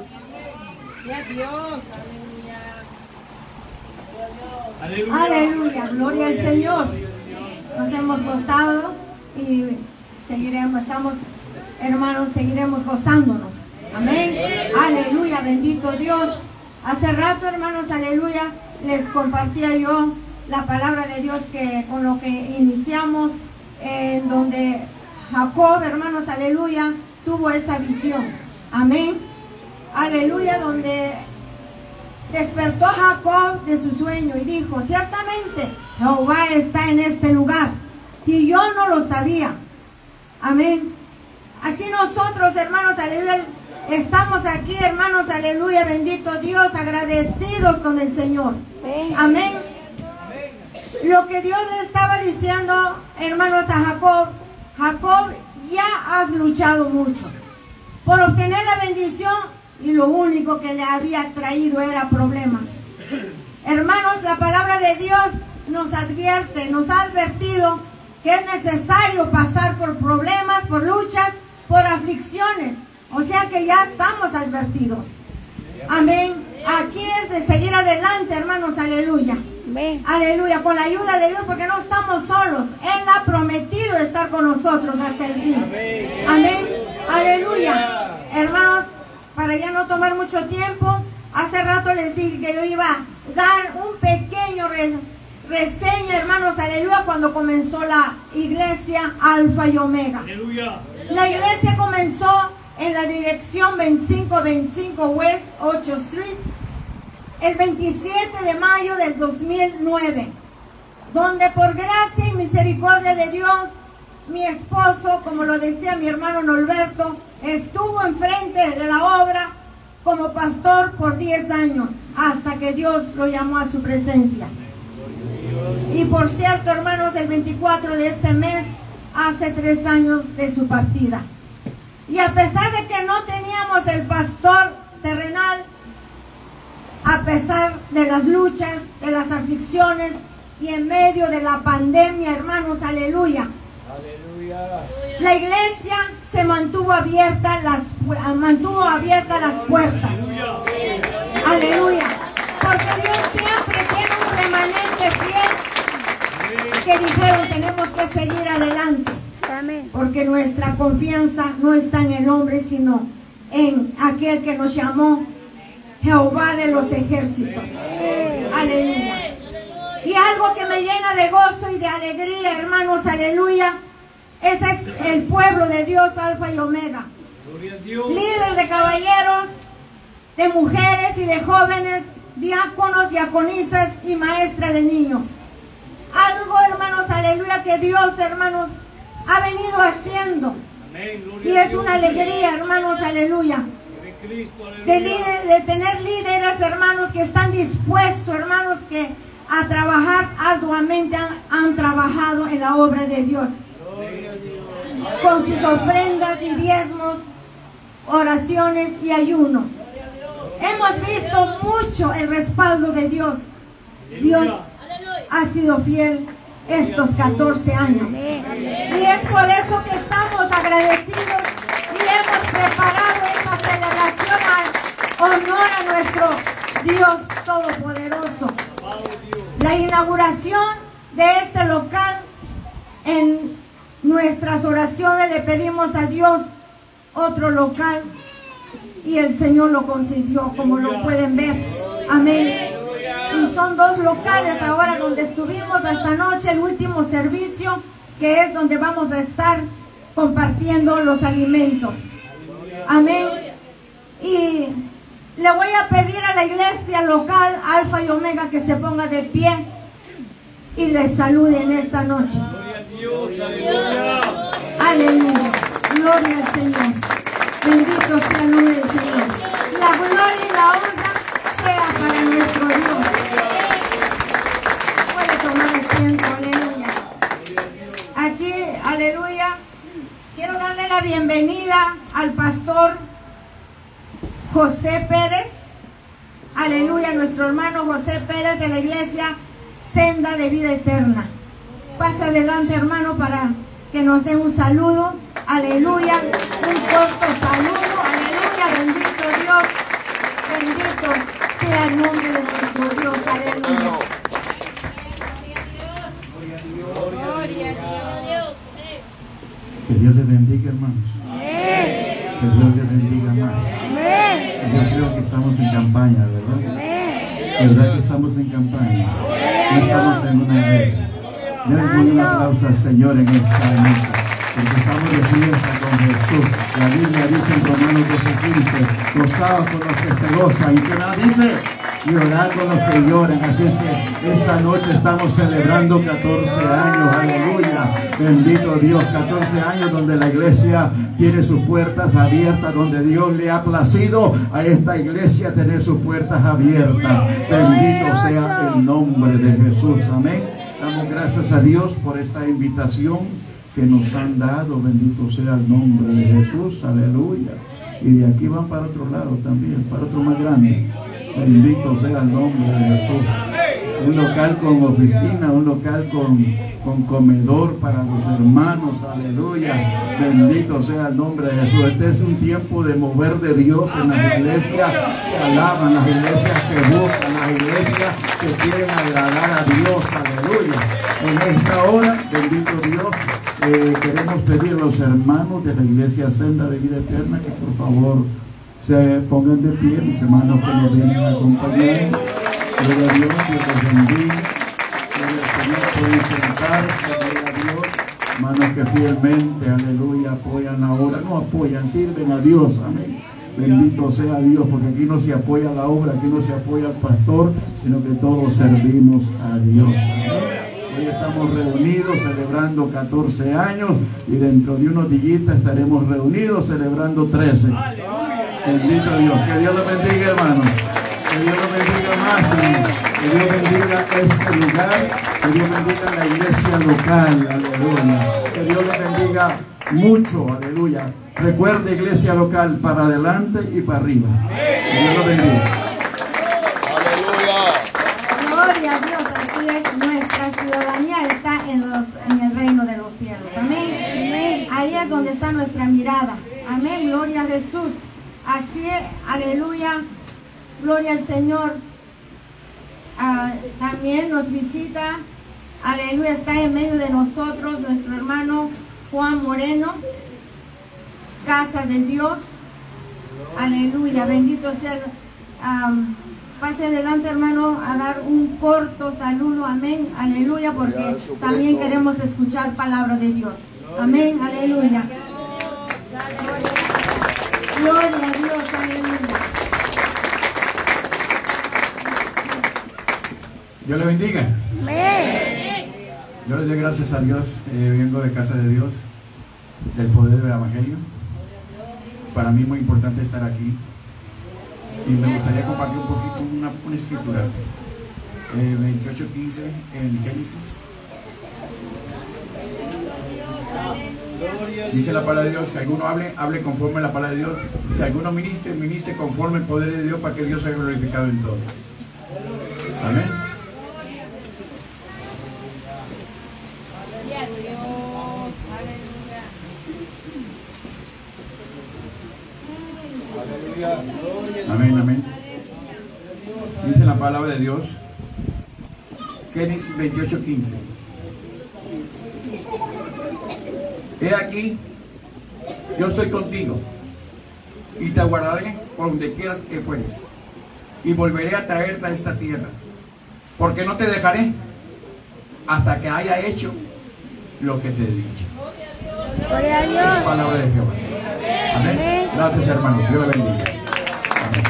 Aleluya. Aleluya, gloria al Señor. Nos hemos gozado y seguiremos, hermanos, seguiremos gozándonos. Amén. Aleluya, bendito Dios. Hace rato, hermanos, aleluya, les compartía yo la palabra de Dios, que con lo que iniciamos, en donde Jacob, hermanos, aleluya, tuvo esa visión. Amén. Aleluya, donde despertó Jacob de su sueño y dijo: ciertamente Jehová está en este lugar, y yo no lo sabía. Amén. Así nosotros, hermanos, aleluya, estamos aquí, hermanos, aleluya, bendito Dios, agradecidos con el Señor. Amén. Lo que Dios le estaba diciendo, hermanos, a Jacob: Jacob, ya has luchado mucho por obtener la bendición, y lo único que le había traído era problemas. Hermanos, la palabra de Dios nos advierte, nos ha advertido que es necesario pasar por problemas, por luchas, por aflicciones. O sea que ya estamos advertidos. Amén. Aquí es de seguir adelante, hermanos, aleluya. Amén. Aleluya, con la ayuda de Dios, porque no estamos solos. Él ha prometido estar con nosotros hasta el fin. Amén. Aleluya. Hermanos, para ya no tomar mucho tiempo, hace rato les dije que yo iba a dar un pequeño reseña, hermanos, aleluya, cuando comenzó la iglesia Alfa y Omega. Aleluya. La iglesia comenzó en la dirección 2525 West 8th Street el 27 de mayo del 2009, donde por gracia y misericordia de Dios, mi esposo, como lo decía mi hermano Norberto, estuvo enfrente de la obra como pastor por 10 años, hasta que Dios lo llamó a su presencia. Y por cierto, hermanos, el 24 de este mes, hace 3 años de su partida. Y a pesar de que no teníamos el pastor terrenal, a pesar de las luchas, de las aflicciones y en medio de la pandemia, hermanos, aleluya, la iglesia se mantuvo abierta las puertas. Aleluya. Porque Dios siempre tiene un remanente fiel que dijeron, tenemos que seguir adelante. Amén. Porque nuestra confianza no está en el hombre, sino en aquel que nos llamó, Jehová de los ejércitos. Aleluya. Y algo que me llena de gozo y de alegría, hermanos, aleluya, ese es el pueblo de Dios, Alfa y Omega. Líderes de caballeros, de mujeres y de jóvenes, diáconos, diaconisas y maestras de niños. Algo, hermanos, aleluya, que Dios, hermanos, ha venido haciendo. Y es una alegría, hermanos, aleluya, de tener líderes, hermanos, que están dispuestos, hermanos, que a trabajar arduamente han trabajado en la obra de Dios, con sus ofrendas y diezmos, oraciones y ayunos. Hemos visto mucho el respaldo de Dios. Dios ha sido fiel estos 14 años. Y es por eso que estamos agradecidos y hemos preparado esta celebración al honor a nuestro Dios Todopoderoso. La inauguración de este local, en nuestras oraciones le pedimos a Dios otro local y el Señor lo concedió, como lo pueden ver. Amén. Y son 2 locales ahora donde estuvimos esta noche, el último servicio, que es donde vamos a estar compartiendo los alimentos. Amén. Y le voy a pedir a la iglesia local Alfa y Omega que se ponga de pie y les salude en esta noche. Aleluya. Gloria al Señor. Bendito sea el nombre del Señor. La gloria y la honra sea para nuestro Dios. Puede tomar asiento, aleluya. Aquí, aleluya, quiero darle la bienvenida al pastor José Pérez. Aleluya, nuestro hermano José Pérez de la iglesia Senda de Vida Eterna. Pasa adelante, hermano, para que nos dé un saludo. Aleluya, un corto saludo. Aleluya, bendito Dios. Bendito sea el nombre de nuestro Dios. Aleluya. Que Dios les bendiga, hermanos. Que Dios les bendiga más. Yo creo que estamos en campaña, ¿verdad? ¿Verdad que estamos en campaña? No estamos en una guerra. Denle un aplauso al Señor en esta noche, porque estamos de fiesta con Jesús. La Biblia dice en Romanos 12:15, gozaos con los que se gozan, y que nada dice, llorar con los que lloran. Así es que esta noche estamos celebrando 14 años, aleluya, bendito Dios, 14 años donde la iglesia tiene sus puertas abiertas, donde Dios le ha placido a esta iglesia tener sus puertas abiertas. Bendito sea el nombre de Jesús, amén. Damos gracias a Dios por esta invitación que nos han dado, bendito sea el nombre de Jesús, aleluya. Y de aquí van para otro lado también, para otro más grande. Bendito sea el nombre de Jesús. un local con oficina, un local con comedor para los hermanos, aleluya, bendito sea el nombre de Jesús. Este es un tiempo de mover de Dios en las iglesias que alaban, las iglesias que buscan, las iglesias que quieren agradar a Dios, aleluya. En esta hora, bendito Dios, queremos pedir a los hermanos de la iglesia Senda de Vida Eterna que por favor se pongan de pie, mis hermanos que nos vienen a acompañar. Gloria a Dios, que los bendiga. Gloria al Señor, pueden sentarse, gloria a Dios. Hermanos que fielmente, aleluya, apoyan la obra, no apoyan, sirven a Dios, amén. Bendito sea Dios, porque aquí no se apoya la obra, aquí no se apoya al pastor, sino que todos servimos a Dios. Amén. Hoy estamos reunidos celebrando 14 años y dentro de unos días estaremos reunidos celebrando 13. Bendito Dios, que Dios los bendiga, hermanos. Que Dios los bendiga más, que Dios bendiga este lugar, que Dios bendiga la iglesia local, aleluya. Que Dios les bendiga mucho, aleluya. Recuerde, iglesia local, para adelante y para arriba. Que Dios los bendiga. Gloria a Dios, así es, nuestra ciudadanía está en el reino de los cielos, amén. Amén. Ahí es donde está nuestra mirada, amén, gloria a Jesús. Así es, aleluya, gloria al Señor. También nos visita, aleluya, está en medio de nosotros nuestro hermano Juan Moreno, Casa de Dios, aleluya, bendito sea. Pase adelante, hermano, a dar un corto saludo, amén, aleluya, porque también queremos escuchar palabra de Dios, amén, aleluya. Gloria a Dios, aleluya. Dios le bendiga. Yo le doy gracias a Dios, vengo de Casa de Dios, del poder del Evangelio. Para mí es muy importante estar aquí. Y me gustaría compartir un poquito una escritura, 28:15 en Génesis. Dice la palabra de Dios: si alguno hable conforme a la palabra de Dios; si alguno ministre conforme al poder de Dios, para que Dios sea glorificado en todo. Amén. Amén, amén. Dice la palabra de Dios, Génesis 28:15. He aquí, yo estoy contigo y te guardaré por donde quieras que fueres, y volveré a traerte a esta tierra, porque no te dejaré hasta que haya hecho lo que te he dicho. Gloria a Dios. Es palabra de Jehová. Amén. Gracias, hermano. Dios le bendiga. Amén.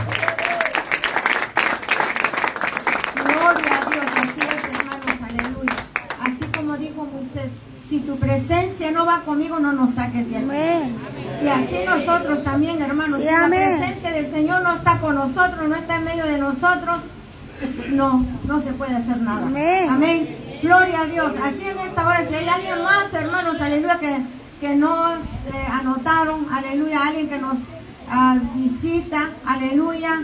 Gloria a Dios, así es, hermanos, aleluya. Así como dijo Moisés, si tu presencia no va conmigo, no nos saques de aquí. Amén. Y así nosotros también, hermanos, Sí, si la amén. presencia del Señor no está con nosotros, no está en medio de nosotros, no se puede hacer nada. Amén. Amén. Gloria a Dios. Así en esta hora, si hay alguien más, hermanos, aleluya, que nos anotaron, aleluya, alguien que nos visita, aleluya.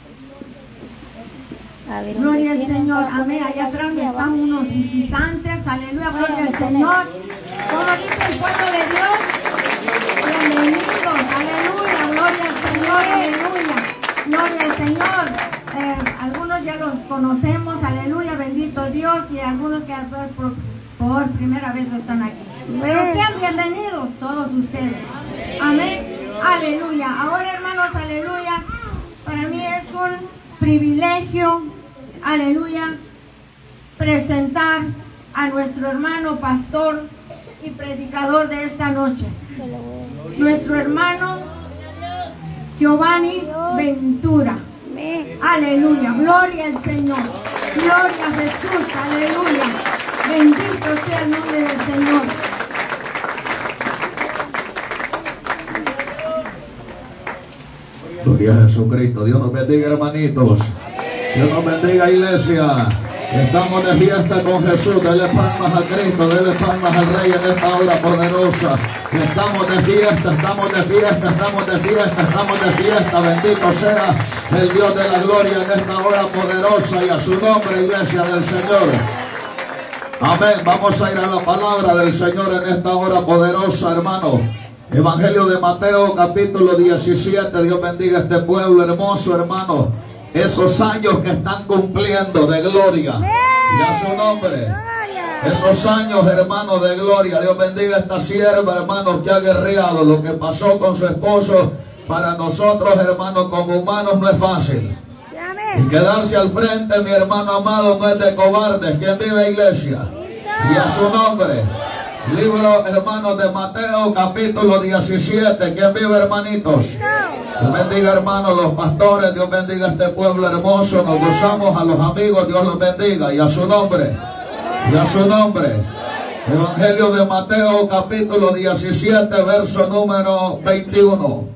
Gloria al Señor, amén. Allá atrás están unos visitantes, aleluya, gloria al Señor. Como dice el pueblo de Dios, bienvenidos, aleluya, gloria al Señor, aleluya, gloria al Señor. Algunos ya los conocemos, aleluya, bendito Dios, y algunos que por primera vez están aquí. Pero sean bienvenidos todos ustedes, amén, aleluya. Ahora, hermanos, aleluya, para mí es un privilegio, aleluya, presentar a nuestro hermano pastor y predicador de esta noche, nuestro hermano Giovanni Ventura. Aleluya, gloria al Señor, gloria a Jesús, aleluya, bendito sea el nombre del Señor. Gloria a Jesucristo. Dios nos bendiga, hermanitos. Dios nos bendiga, iglesia. Estamos de fiesta con Jesús. Dele palmas a Cristo, dele palmas al Rey en esta hora poderosa. Estamos de fiesta, estamos de fiesta, estamos de fiesta, estamos de fiesta. Bendito sea el Dios de la gloria en esta hora poderosa, y a su nombre, iglesia del Señor. Amén. Vamos a ir a la palabra del Señor en esta hora poderosa, hermano. Evangelio de Mateo, capítulo 17. Dios bendiga este pueblo hermoso, hermano. Esos años que están cumpliendo de gloria. Y a su nombre. Esos años, hermano, de gloria. Dios bendiga a esta sierva, hermano, que ha guerreado. Lo que pasó con su esposo, para nosotros, hermano, como humanos no es fácil. Y quedarse al frente, mi hermano amado, no es de cobardes. ¿Quién vive, iglesia? Y a su nombre. Libro, hermanos, de Mateo, capítulo 17. ¿Quién vive, hermanitos? Dios bendiga, hermanos, los pastores. Dios bendiga a este pueblo hermoso. Nos gozamos, a los amigos. Dios los bendiga. Y a su nombre. Y a su nombre. Evangelio de Mateo, capítulo 17, verso número 21.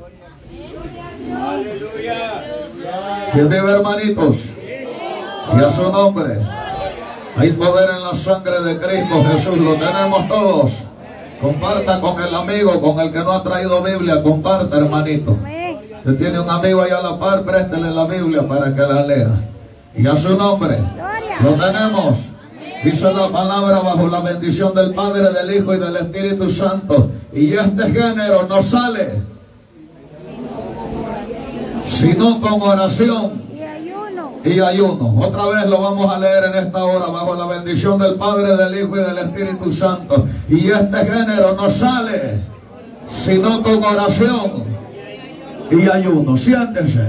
¿Quién vive, hermanitos? Y a su nombre. Hay poder en la sangre de Cristo Jesús. Lo tenemos todos. Comparta con el amigo, con el que no ha traído Biblia. Comparta, hermanito. Usted tiene un amigo ahí a la par, préstele la Biblia para que la lea. Y a su nombre. Lo tenemos. Dice la palabra: bajo la bendición del Padre, del Hijo y del Espíritu Santo. Y este género no sale sino con oración y ayuno. Otra vez lo vamos a leer en esta hora: bajo la bendición del Padre, del Hijo y del Espíritu Santo. Y este género no sale sino con oración y ayuno. Siéntense.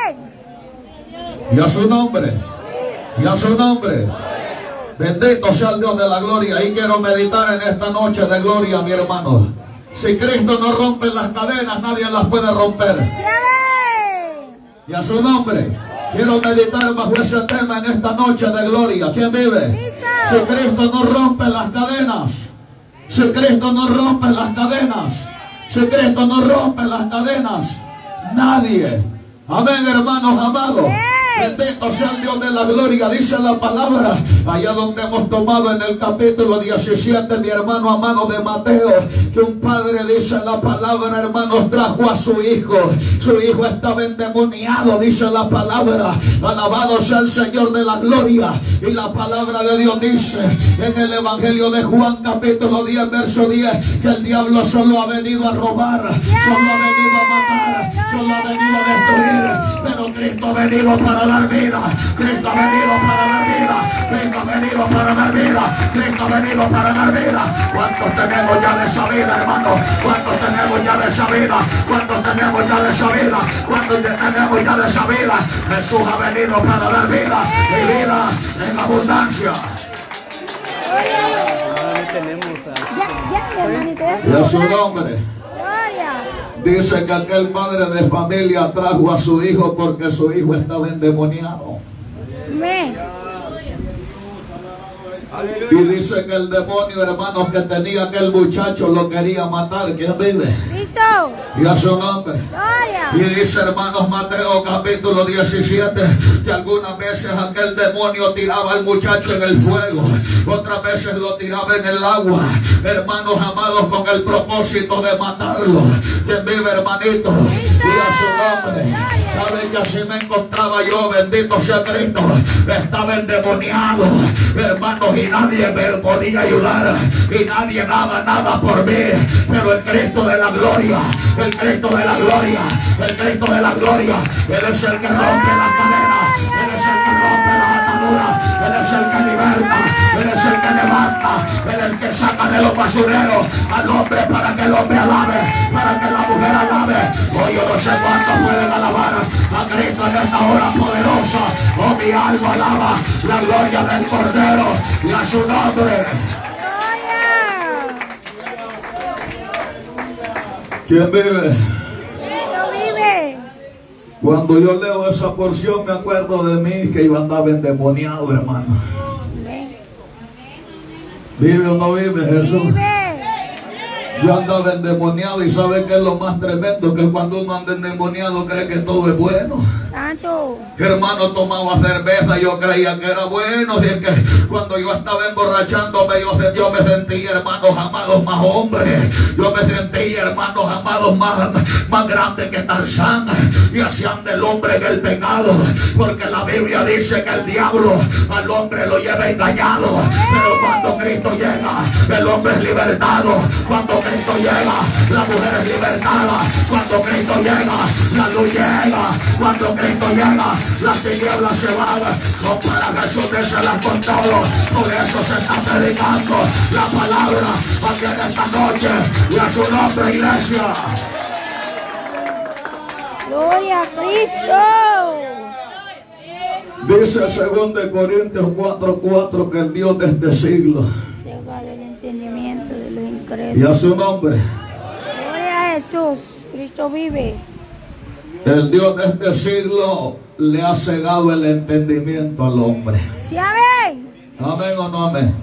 Y a su nombre. Y a su nombre. Bendito sea el Dios de la gloria. Y quiero meditar en esta noche de gloria, mi hermano. Si Cristo no rompe las cadenas, nadie las puede romper. Y a su nombre. Quiero meditar bajo ese tema en esta noche de gloria. ¿Quién vive? Si Cristo no rompe las cadenas, si Cristo no rompe las cadenas, si Cristo no rompe las cadenas, nadie. Amén, hermanos amados. Bendito sea el Dios de la gloria. Dice la palabra, allá donde hemos tomado en el capítulo 17, mi hermano amado, de Mateo, que un padre, dice la palabra, hermanos, trajo a su hijo. Su hijo estaba endemoniado, dice la palabra. Alabado sea el Señor de la gloria. Y la palabra de Dios dice en el Evangelio de Juan, capítulo 10, verso 10, que el diablo solo ha venido a robar, solo ha venido a matar, solo ha venido a destruir. Pero Cristo ha venido para dar vida. Cristo ha venido para dar vida. Cristo ha venido para dar vida. Cristo ha venido para dar vida. ¿Cuántos tenemos ya de esa vida, hermano? ¿Cuántos tenemos ya de esa vida? ¿Cuántos tenemos ya de esa vida? ¿Cuántos tenemos ya de esa vida? Jesús ha venido para dar vida, y vida en abundancia. Y a su nombre. Dice que aquel padre de familia trajo a su hijo porque su hijo estaba endemoniado. Y dice que el demonio, hermanos, que tenía aquel muchacho lo quería matar. ¿Quién vive? Cristo. Y a su nombre. Gloria. Y dice, hermanos, Mateo capítulo 17, que algunas veces aquel demonio tiraba al muchacho en el fuego, otras veces lo tiraba en el agua, hermanos amados, con el propósito de matarlo. ¿Quién vive, hermanito? Y a su nombre. ¿Saben que así me encontraba yo? Bendito sea Cristo. Estaba endemoniado, hermanos, y nadie me podía ayudar, y nadie daba nada por mí. Pero el Cristo de la gloria, el Cristo de la gloria, el Cristo de la gloria, Él es el que rompe las cadenas, Él es el que rompe las ataduras, Él es el que liberta, Él es el que levanta, Él es el que saca de los basureros al hombre para que el hombre alabe, para que la mujer alabe. Hoy yo no sé cuántos pueden alabar a Cristo en esta hora poderosa. Oh, mi alma alaba la gloria del Cordero y a su nombre. ¿Quién vive? Cristo vive. Cuando yo leo esa porción me acuerdo de mí, que yo andaba endemoniado, hermano. ¿Vive o no vive Jesús? Vive. Yo andaba endemoniado y ¿sabe qué es lo más tremendo? Que cuando uno anda endemoniado cree que todo es bueno. Santo. Hermano, tomaba cerveza, yo creía que era bueno. Y es que cuando yo estaba emborrachándome, yo me sentía, hermanos amados, más hombre. Yo me sentía, hermanos amados, más grande que Tarzán. Y hacían del hombre en el pecado. Porque la Biblia dice que el diablo al hombre lo lleva engañado. Pero cuando Cristo llega, el hombre es libertado. Cuando Cristo llega, la mujer es libertada. Cuando Cristo llega, la luz llega. Cuando Cristo llega, las tinieblas se van. Son para Jesús, déselas con todo. Por eso se está predicando la palabra aquí en esta noche. Y a su nombre, iglesia. Gloria a Cristo. Dice 2 Corintios 4:4 que el Dios de este siglo Cega el entendimiento de los incrédulos. y a su nombre, Gloria a Jesús. Cristo vive. el Dios de este siglo le ha cegado el entendimiento al hombre. Sí, amén. Amén o no amén.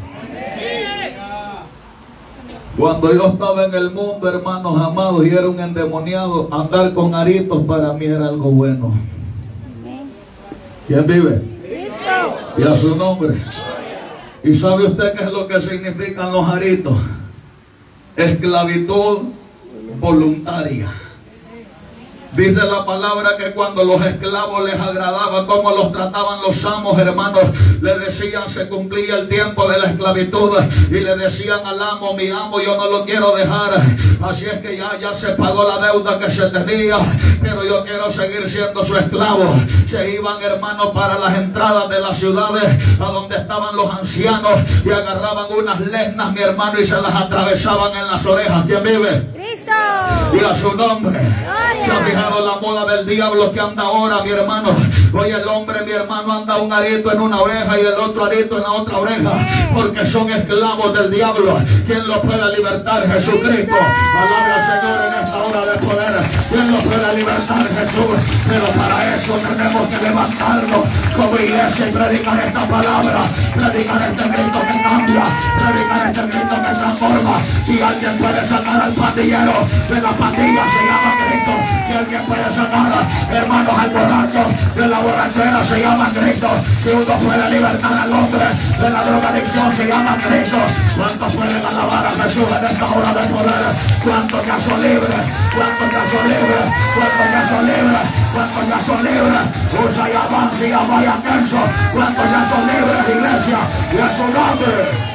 Cuando yo estaba en el mundo, hermanos amados, y era un endemoniado, andar con aritos para mí era algo bueno. Amén. ¿Quién vive? Cristo. Y a su nombre. ¿Y sabe usted qué es lo que significan los aritos? Esclavitud voluntaria. Dice la palabra que cuando los esclavos les agradaba cómo los trataban los amos, hermanos, le decían, se cumplía el tiempo de la esclavitud y le decían al amo, mi amo, yo no lo quiero dejar, así es que ya se pagó la deuda que se tenía, pero yo quiero seguir siendo su esclavo. Se iban, hermanos, para las entradas de las ciudades a donde estaban los ancianos y agarraban unas lesnas, mi hermano, y se las atravesaban en las orejas. ¿Quién vive? Cristo. Y a su nombre. ¿Se ha fijado la moda del diablo que anda ahora, mi hermano? Hoy el hombre, mi hermano, anda un arito en una oreja y el otro arito en la otra oreja, porque son esclavos del diablo. ¿Quién los puede libertar? Jesucristo. Palabra al Señor en esta hora de poder. ¿Quién los puede libertar? Jesús. Pero para eso tenemos que levantarnos como iglesia y predicar esta palabra, predicar este Cristo que cambia, predicar este Cristo que transforma. Si alguien puede sacar al pandillero de la pandilla, se llama Cristo. Si alguien puede sacar, hermanos, al borracho de la borrachera, se llama Cristo. Si uno puede libertar al hombre de la drogadicción, se llama Cristo. ¿Cuántos pueden alabar a Jesús en esta hora de poder? ¿Cuántos ya son libres? ¿Cuántos ya son libres? ¿Cuántos ya son libres? ¿Cuántos ya son libres? Usa y avanza y vaya tenso. ¿Cuántos ya son libres, iglesia? Y a su nombre.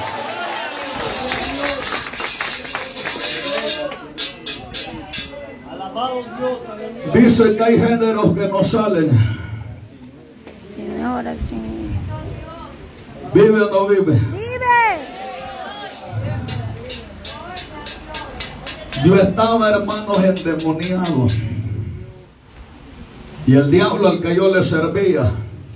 Dice que hay géneros que no salen. Señora, sí. ¿Vive o no vive? Vive. Yo estaba, hermanos, endemoniado. Y el diablo al que yo le servía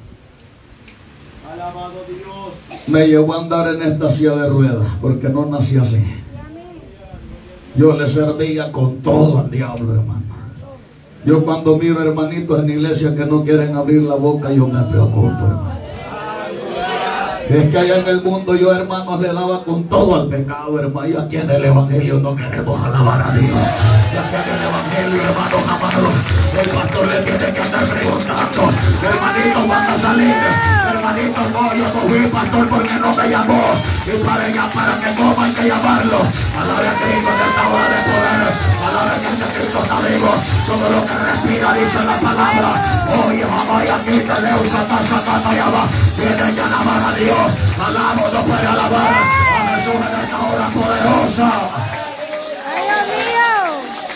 me llevó a andar en esta silla de ruedas, porque no nací así. Yo le servía con todo al diablo, hermano. Yo cuando miro hermanitos en la iglesia que no quieren abrir la boca, yo me preocupo, hermano. Es que allá en el mundo yo, hermanos, le daba con todo al pecado, hermano. Y aquí en el evangelio no queremos alabar a Dios. Y aquí en el evangelio, hermanos amados, el pastor le tiene que andar preguntando, hermanito, ¿cuándo a salir? Hermanito, no, yo no fui pastor porque no me llamó. Y para que coma hay que llamarlo. Alabe a Cristo en esta hora de poder. Alabe que ese Cristo está vivo. Todo lo que respira dice la palabra. Oye, mamá, y aquí te leo, sacata, y abajo. Tiene que alabar a Dios. Alabo, no puede alabar a Jesús en esta hora poderosa. ¡Ay, Dios mío!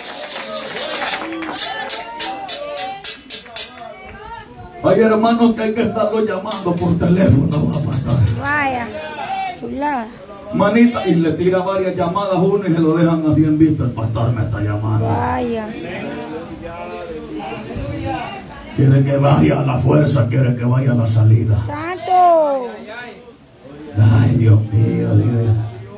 Hay hermanos que hay que estarlo llamando por teléfono, va a pasar. Vaya, chulada. Manita, y le tira varias llamadas a uno y se lo dejan así en visto. El pastor me está llamando. Vaya. Quiere que vaya a la fuerza, quiere que vaya a la salida. Santo. Ay, Dios mío, Dios.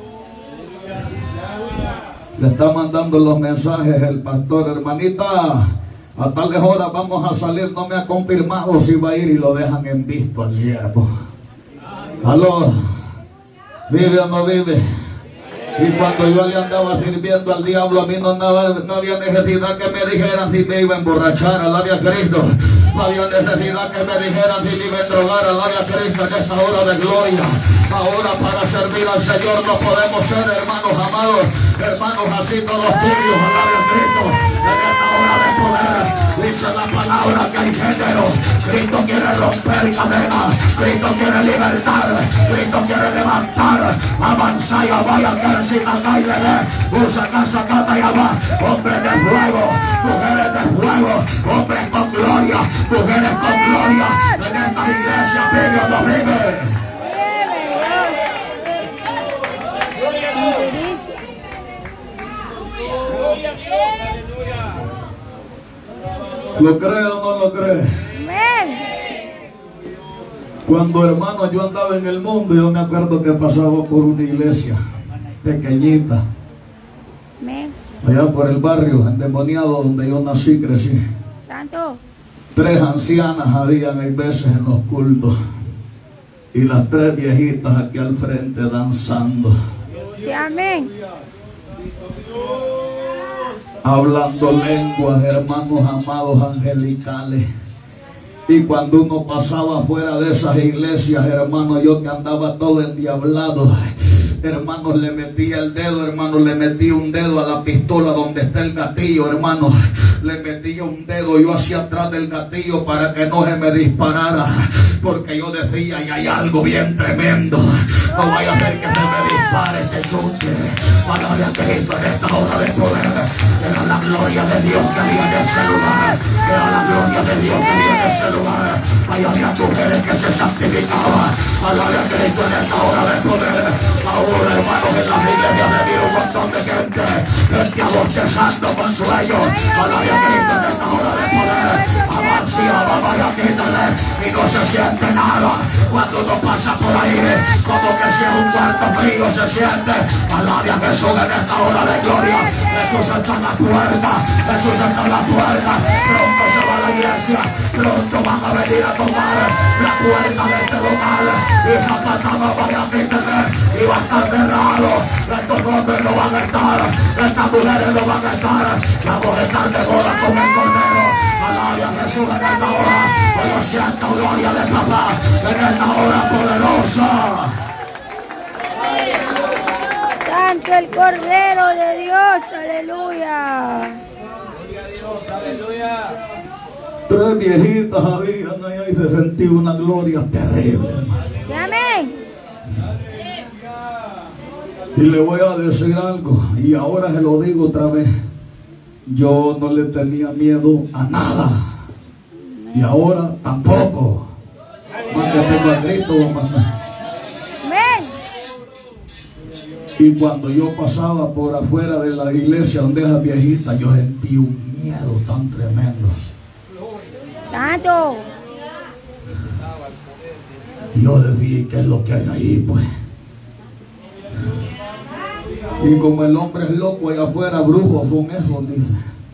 Le está mandando los mensajes el pastor, hermanita. A tales horas vamos a salir, no me ha confirmado si va a ir, y lo dejan en visto al siervo. Aló, ¿vive o no vive? Y cuando yo le andaba sirviendo al diablo, a mí no había necesidad que me dijeran si me iba a emborrachar, alabia a Cristo. No había necesidad que me dijeran si me iba a drogar, alabia a Cristo en esta hora de gloria. Ahora para servir al Señor no podemos ser, hermanos amados, hermanos así todos tibios, alabia a Cristo. En esta hora de poder, dice la palabra que hay género. Cristo quiere romper cadenas, Cristo quiere libertar, Cristo quiere levantar, avanzar y vaya que si acá y usa casa, cata y alba, hombres de fuego, mujeres de fuego, hombres con gloria, mujeres con gloria, en esta iglesia vive o no vive. ¿Lo cree o no lo cree? Amén. Cuando, hermano, yo andaba en el mundo, yo me acuerdo que pasaba por una iglesia pequeñita, Amén. allá por el barrio endemoniado donde yo nací y crecí. Santo. 3 ancianas habían hay veces en los cultos y las 3 viejitas aquí al frente danzando, Sí, amén. hablando lenguas, hermanos amados angelicales. Y cuando uno pasaba fuera de esas iglesias, hermano, yo que andaba todo endiablado, hermanos, le metía el dedo, hermano, le metía un dedo a la pistola donde está el gatillo, hermano, le metía un dedo yo hacia atrás del gatillo para que no se me disparara, porque yo decía, y hay algo bien tremendo, no vaya a ser que se me dispare este chute. Palabra que Cristo en esta hora de poder, era la gloria de Dios que había en ese lugar, era la gloria de Dios que había en ese lugar. Ahí había mujeres que se santificaban. Palabra que Cristo en esta hora de poder. Ahora, hermanos, en las iglesias de Dios un montón de gente abostezando con sueños. Palabra que Cristo en esta hora de poder. Avanciaba, vaya, quítale, y no se siente nada. Cuando uno pasa por ahí, como que si es un cuarto frío se siente. Palabra que sube en esta hora de gloria. Jesús está en la puerta, Jesús está en la puerta. Pronto se va a la iglesia, pronto van a venir a tomar la puerta de este lugar. Y Zapata no vaya a quitarle, y va a estar cerrado. Estos hombres no van a estar, estas mujeres no van a estar. Vamos a estar de boda con el Cordero. Alabia a Jesús en esta hora, por lo siento, gloria de papá, en esta hora poderosa. Santo el Cordero de Dios, aleluya. Gloria a Dios, aleluya. 3 viejitas habían allá y se sentía una gloria terrible, hermano. Sí, amén. Y le voy a decir algo, y ahora se lo digo otra vez. Yo no le tenía miedo a nada, y ahora tampoco. Más que tengo a Cristo, mamá. Amén. Y cuando yo pasaba por afuera de la iglesia donde esas viejitas, yo sentí un miedo tan tremendo. Santo. Y yo decía, ¿qué es lo que hay ahí, pues? Y como el hombre es loco allá afuera, brujos son esos, dice.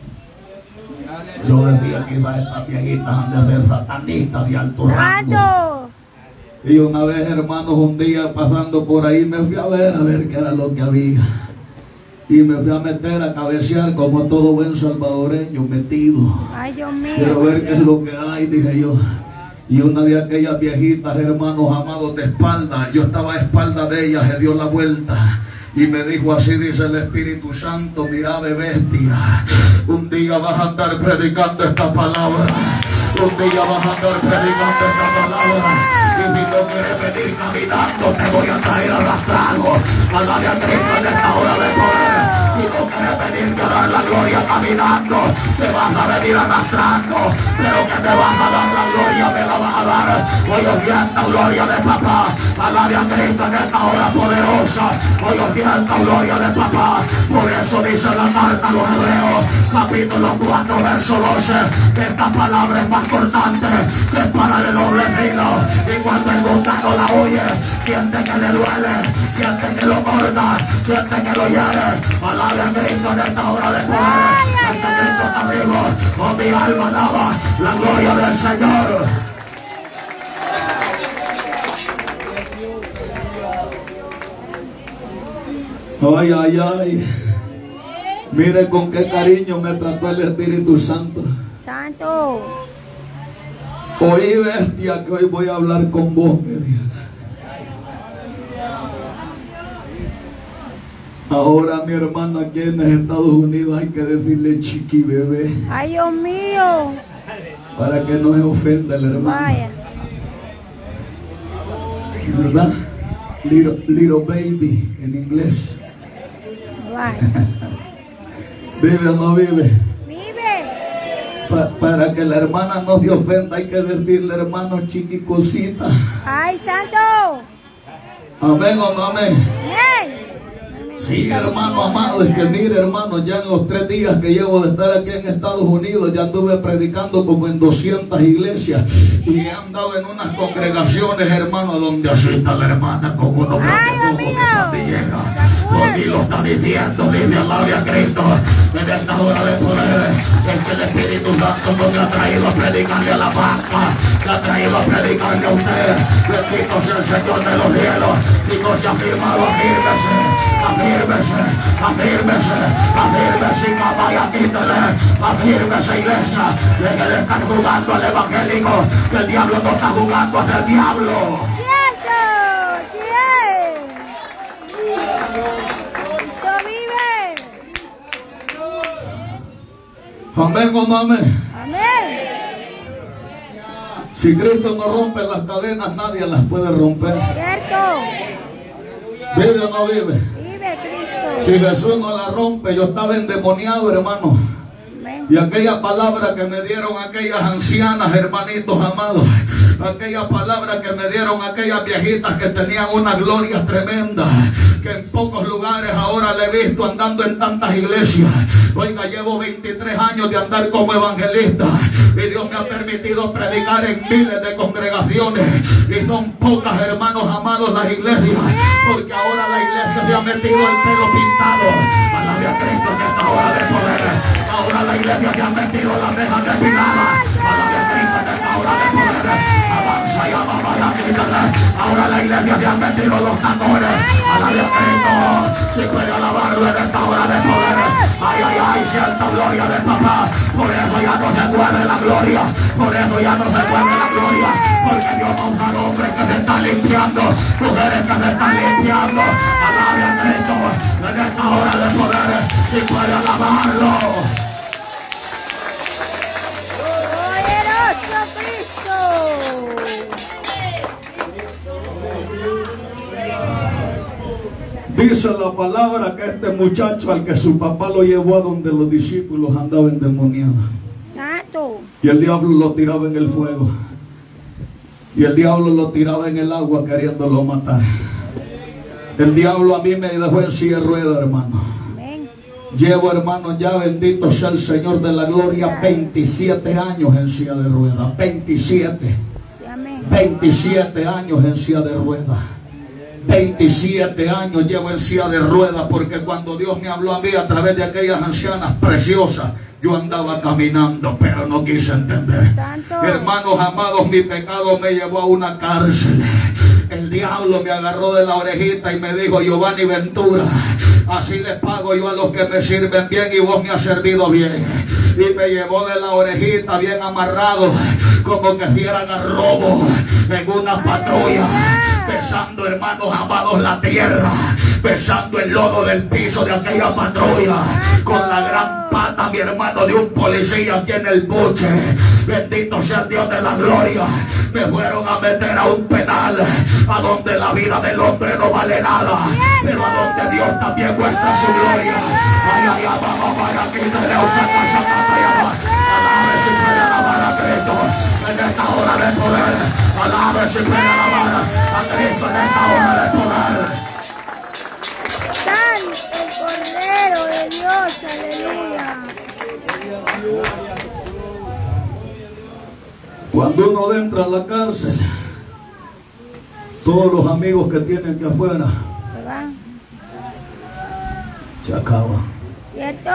Yo decía que estas viejitas han de ser satanistas de alto rango. Santo. Y una vez, hermanos, un día pasando por ahí, me fui a ver qué era lo que había. Y me fui a meter a cabecear como todo buen salvadoreño metido. Ay, Dios mío. Quiero ver qué es lo que hay, dije yo. Y una de aquellas viejitas, hermanos amados, de espalda, yo estaba a espalda de ella, se dio la vuelta. Y me dijo así, dice el Espíritu Santo, mira de bestia, un día vas a andar predicando esta palabra. Un día vas a andar predicando esta palabra. Y si no quieres venir caminando, te voy a traer arrastrado. Alabia a Cristo en esta hora de poder. Si no quieres venir a dar la gloria caminando, te vas a venir arrastrando. Pero que te vas a dar la gloria, me la vas a dar. Hoy os siento gloria de papá. Alabia a Cristo en esta hora poderosa. Hoy os siento gloria de papá. Por eso dice la carta a los Hebreos, capítulo 4, verso 12, que esta palabra es más cortante que espada de doble filo. Y cuando el mundano la oye, siente que le duele, siente que lo corta, siente que lo hiere. Alabia a Cristo en esta hora de poder. Este Cristo está vivo. Oh, mi alma alaba la gloria del Señor. Ay, ay, ay. Mire con qué cariño me trató el Espíritu Santo. Santo. Oí, bestia, que hoy voy a hablar con vos, me dijo. Ahora mi hermana aquí en Estados Unidos hay que decirle chiqui bebé. Ay, Dios mío. Para que no se ofenda el hermano. Vaya. ¿Verdad? Little baby en inglés. Vaya. ¿Vive o no vive? Vive. Para que la hermana no se ofenda hay que decirle hermano chiqui cosita. Ay, Santo. Amén o no amén. Amén. Sí, hermano amado, es que mire, hermano, ya en los 3 días que llevo de estar aquí en Estados Unidos, ya anduve predicando como en 200 iglesias y he andado en unas congregaciones, hermano, donde asista la hermana con unos y lo está diciendo, dice alabe a Cristo, en esta hora de poder, es que el Espíritu Santo nos ha traído a predicarle a la Pascua, le ha traído a predicarle a usted. Bendito sea el Señor de los cielos, y nos ha afirmado, afírmese, afírmese, afírmese, afírmese, y no vaya a quítale, afírmese, iglesia, de que le están jugando al evangélico, que el diablo no está jugando hacia el diablo. ¡Cierto! ¡Sí es! ¡Cristo vive! Amén o no amén. Amén. Si Cristo no rompe las cadenas, nadie las puede romper. Cierto. ¿Vive o no vive? Vive Cristo. Si Jesús no la rompe, yo estaba endemoniado, hermano. Amén. Y aquella palabra que me dieron aquellas ancianas, hermanitos amados, aquella palabra que me dieron aquellas viejitas que tenían una gloria tremenda, que en pocos lugares ahora le he visto andando en tantas iglesias. Oiga, llevo 23 años de andar como evangelista y Dios me ha permitido predicar en miles de congregaciones y son pocas, hermanos amados, las iglesias, porque ahora la iglesia se ha metido el pelo pintado. Alabe a Cristo en esta hora de poder. Ahora la iglesia se ha metido las cejas depiladas. Alabe a Cristo en esta hora de poder. Avanza y avanza y quítale. Ahora la iglesia se ha metido los tambores. Alabe a Cristo. Si puede alabarlo en esta hora de poder. Ay, ay, ay, cierta gloria de papá. Por eso ya no se mueve la gloria. Por eso ya no se mueve la gloria. Porque Dios no usa hombres que se están limpiando. Mujeres que se están limpiando. Alabe a Cristo en esta hora de poder. Si puede alabarlo. ¡Poderoso Cristo! Dice la palabra que este muchacho al que su papá lo llevó a donde los discípulos andaba endemoniado. Santo. Y el diablo lo tiraba en el fuego. Y el diablo lo tiraba en el agua queriéndolo matar. El diablo a mí me dejó en silla de ruedas, hermano. Amén. Llevo, hermano, ya bendito sea el Señor de la gloria, 27 años en silla de ruedas. 27. Sí, amén. 27 años en silla de ruedas. 27 años llevo en silla de ruedas, porque cuando Dios me habló a mí a través de aquellas ancianas preciosas, yo andaba caminando, pero no quise entender. Santo. Hermanos amados, mi pecado me llevó a una cárcel. El diablo me agarró de la orejita y me dijo: Giovanni Ventura, así les pago yo a los que me sirven bien y vos me has servido bien. Y me llevó de la orejita bien amarrado, como que fieran a robo, en una patrulla, pesando, hermanos amados, la tierra, pesando el lodo del piso de aquella patrulla, con la gran pata, mi hermano, de un policía aquí en el buche. Bendito sea el Dios de la gloria. Me fueron a meter a un penal, a donde la vida del hombre no vale nada, pero a donde Dios también muestra su gloria. Ay, ay, ay, vamos para aquí, alabe si puede alabar a Cristo en esta hora de poder. Alabe si puede alabar a Cristo en esta hora de poder. Santo el Cordero de Dios, aleluya. Cuando uno entra a la cárcel, todos los amigos que tienen que afuera Se van. se acaban. ¿Cierto?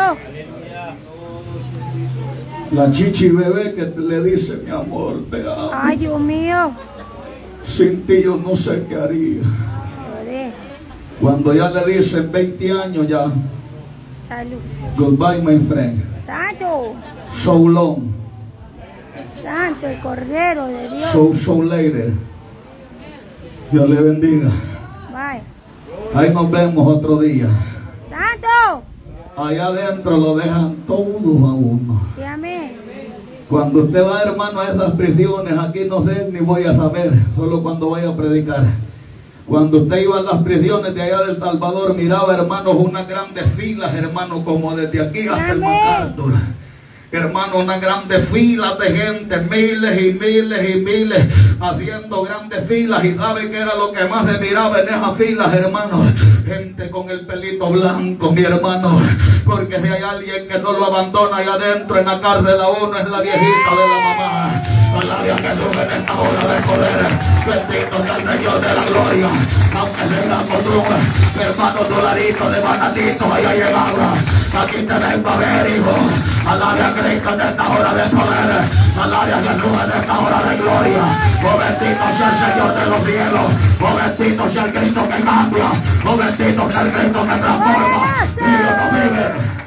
La chichi bebé que le dice: mi amor, te amo. Ay, Dios mío. Sin ti yo no sé qué haría. Joder. Cuando ya le dicen 20 años ya. Salud. Goodbye, my friend. Santo. So long. Santo, el Cordero de Dios. So later. Dios le bendiga. Bye. Ahí nos vemos otro día. Santo. Allá adentro lo dejan todos a uno. Sí, amén. Cuando usted va, hermano, a esas prisiones, aquí no sé ni voy a saber, solo cuando vaya a predicar. Cuando usted iba a las prisiones de allá del Salvador, miraba, hermanos, unas grandes filas, hermanos, como desde aquí hasta el MacArthur. Hermano, unas grandes filas de gente, miles y miles y miles, haciendo grandes filas. Y sabe que era lo que más se miraba en esas filas, hermano, gente con el pelito blanco, mi hermano, porque si hay alguien que no lo abandona allá adentro en la cárcel a uno, es la viejita de la mamá. Alabe a Jesús en esta hora de poder. Bendito sea el Señor de la gloria. Aunque sea con un hermano dolarito de banatito haya llegado, aquí te vengo a ver, hijo. Alabe a Cristo en esta hora de poder. Alabe a Jesús en esta hora de gloria. Oh, bendito sea el Señor de los cielos. Oh, bendito sea el Cristo que cambia. Oh, bendito sea el Cristo que transforma. Y Dios no vive.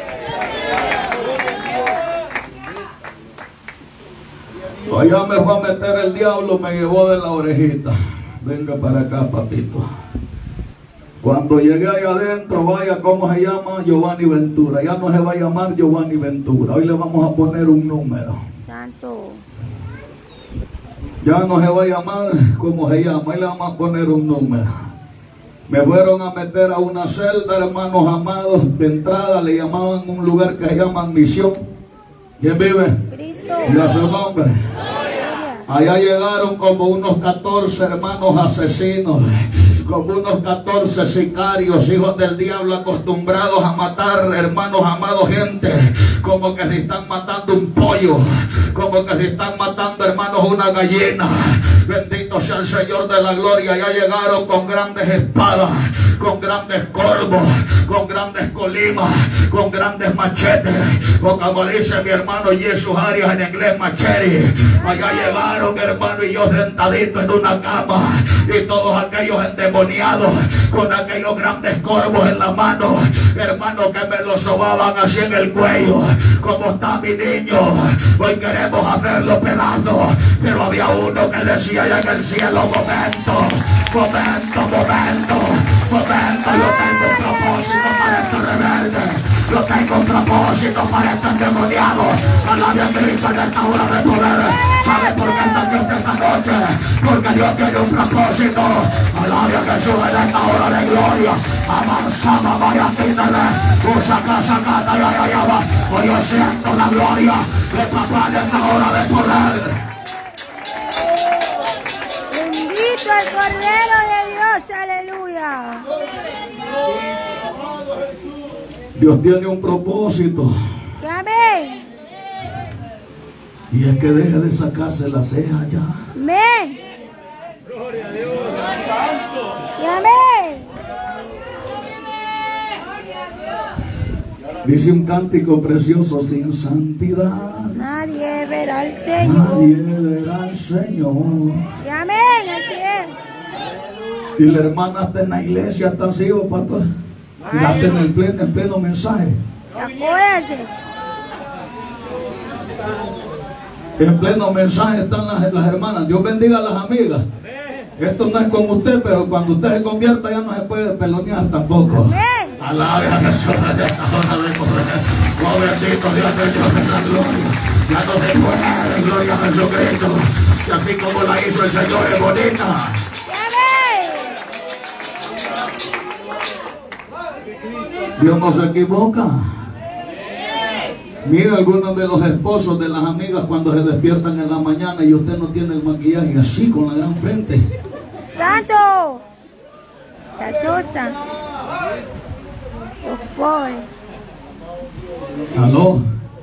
Allá me fue a meter el diablo, me llevó de la orejita. Venga para acá, papito. Cuando llegué allá adentro, vaya, ¿cómo se llama? Giovanni Ventura. Ya no se va a llamar Giovanni Ventura. Hoy le vamos a poner un número. Santo. Ya no se va a llamar como se llama. Hoy le vamos a poner un número. Me fueron a meter a una celda, hermanos amados. De entrada le llamaban un lugar que se llama Misión. ¿Quién vive? Cristo. Y a su nombre. Allá llegaron como unos 14 hermanos asesinos, como unos 14 sicarios, hijos del diablo, acostumbrados a matar, hermanos amados, gente como que se están matando un pollo, como que se están matando, hermanos, una gallina. Bendito sea el Señor de la gloria. Ya llegaron con grandes espadas, con grandes corvos, con grandes colimas, con grandes machetes, o como dice mi hermano Jesús Arias en inglés, machete. Allá llegaron, hermano, y yo sentadito en una cama, y todos aquellos endemoniados con aquellos grandes corvos en la mano, hermano, que me los sobaban así en el cuello. ¿Cómo está mi niño? Hoy queremos hacerlo pedazos, pero había uno que decía allá en el cielo: momento, momento, momento, momento, yo tengo un propósito para este rebelde, yo tengo un propósito para este endemoniado. Alabe a Cristo en esta hora de poder. ¿Sabe por qué está aquí esta noche? Porque Dios tiene un propósito. Alabe a Jesús en esta hora de gloria. Avanzaba, vaya, quítale. Usa casa, cata, ya va. Hoy yo siento la gloria de papá en esta hora de poder. Bendito el Cordero de Dios, aleluya. Dios tiene un propósito. Amén. Y es que deje de sacarse las cejas ya. Amén. Amén. Dice un cántico precioso: sin santidad nadie verá al Señor. Nadie verá al Señor. Amén, así es. Y la hermana está en la iglesia, está así, pastor. Y está en pleno mensaje. Acuérdese. En pleno mensaje están las hermanas. Dios bendiga a las amigas. Esto no es con usted, pero cuando usted se convierta ya no se puede pelonear tampoco. Amén. Alabe a Jesús en esta hora de poder. Oh, bendito Dios de Dios en la gloria. Ya no se puede, gloria a Jesucristo. Y así como la hizo el Señor es bonita. Dios no se equivoca. Mira algunos de los esposos de las amigas cuando se despiertan en la mañana y usted no tiene el maquillaje así con la gran frente. ¡Santo! Se asustan los pobres. Aló.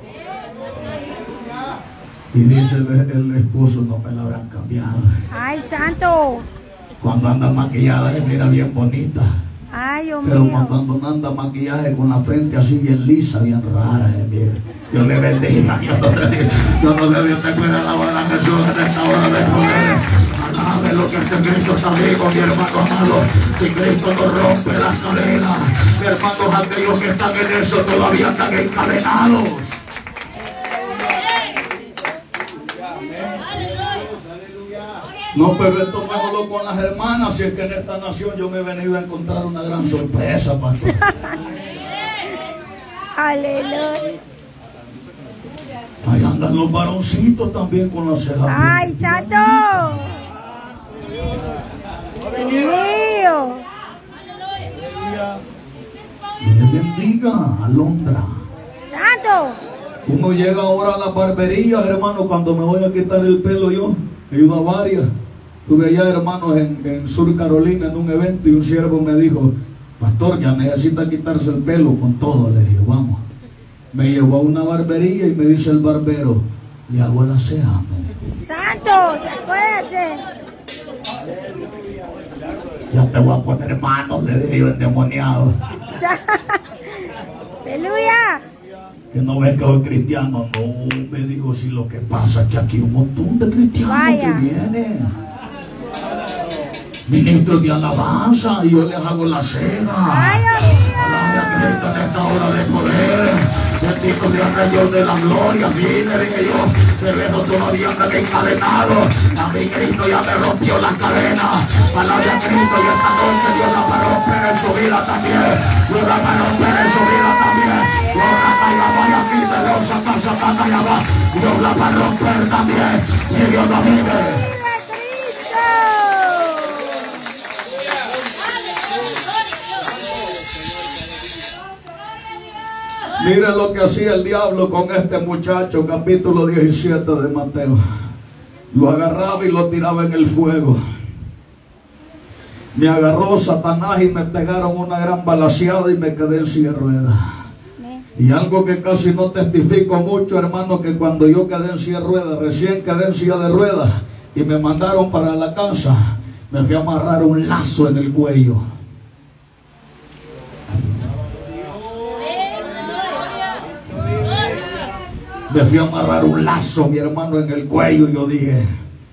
Y dice el esposo: no me la habrán cambiado. ¡Ay, santo! Cuando anda maquillada se mira bien bonita. ¡Ay, Dios Pero mío! cuando no anda maquillaje con la frente así bien lisa, bien rara, mira. Dios le bendiga. Yo no sé si usted puede alabar a Jesús en esta hora de poder. sabe lo que este Cristo está vivo, mi hermano amado. Si Cristo no rompe las cadenas, mi hermanos, aquellos que están en eso todavía están encadenados. No, pero esto mejoró con las hermanas, si es que en esta nación yo me he venido a encontrar una gran sorpresa, pastor. Aleluya. Ahí andan los varoncitos también con las cejas. ¡Ay, santo! ¡Dios mío! Dios le bendiga, Alondra. ¡Santo! Uno llega ahora a la barbería, hermano, cuando me voy a quitar el pelo yo. He ido a varias. Estuve allá, hermanos, en Sur Carolina en un evento y un siervo me dijo, pastor, ya necesita quitarse el pelo con todo. Le dije, vamos. Me llevó a una barbería y me dice el barbero, le hago la ceja. ¡Santo! ¡Se puede! Ya te voy a poner manos, le dije yo, endemoniado. ¡Aleluya! Que no ves que soy cristiano. No, me dijo, si lo que pasa es que aquí hay un montón de cristianos que vienen. Ministros de alabanza y yo les hago la cena. Alabe a Cristo en esta hora de poder. Bendito sea Dios de la gloria. Mire, dije yo, pero todavía andan encadenados. A mi Cristo ya me rompió la cadena. Alabe a Cristo y esta noche Dios la va a romper en su vida también. Dios la va a romper en su vida también. Dios la va a romper también. Y Dios la vive. Miren lo que hacía el diablo con este muchacho, capítulo 17 de Mateo. Lo agarraba y lo tiraba en el fuego. Me agarró Satanás y me pegaron una gran balaceada y me quedé en silla de ruedas. Y algo que casi no testifico mucho, hermano, que cuando yo quedé en silla de ruedas, recién quedé en silla de ruedas y me mandaron para la casa, me fui a amarrar un lazo en el cuello. Me fui a amarrar un lazo, mi hermano, en el cuello y yo dije,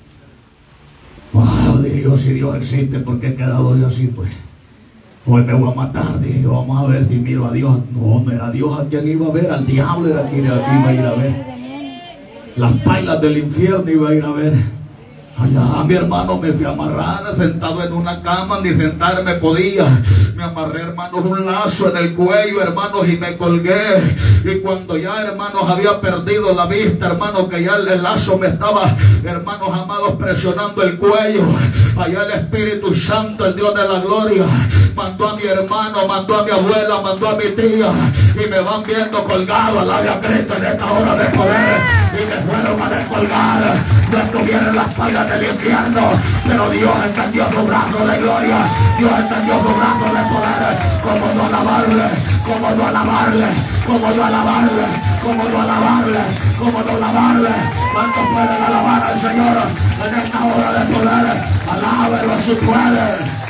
wow, dije yo, si Dios existe, ¿por qué he quedado yo así? Pues hoy me voy a matar, dije yo, vamos a ver si miro a Dios. No, no era Dios a quien iba a ver, al diablo era quien iba a ir a ver. Las pailas del infierno iba a ir a ver. Allá, mi hermano, me fui a amarrar, sentado en una cama, ni sentarme podía. Me amarré, hermanos, un lazo en el cuello, hermanos, y me colgué. Y cuando ya, hermanos, había perdido la vista, hermanos, que ya el lazo me estaba, hermanos amados, presionando el cuello. Allá el Espíritu Santo, el Dios de la gloria, mandó a mi hermano, mandó a mi abuela, mandó a mi tía, y me van viendo colgado al área Cristo en esta hora de poder. Y me fueron a descolgar. No estuvieron las fallas del infierno, pero Dios extendió su brazo de gloria. Dios extendió su brazo de poder. Como no alabarle, como no alabarle, como no alabarle, como no alabarle, como no alabarle. ¿Cuántos pueden alabar al Señor en esta hora de poder? Alábelo si pueden.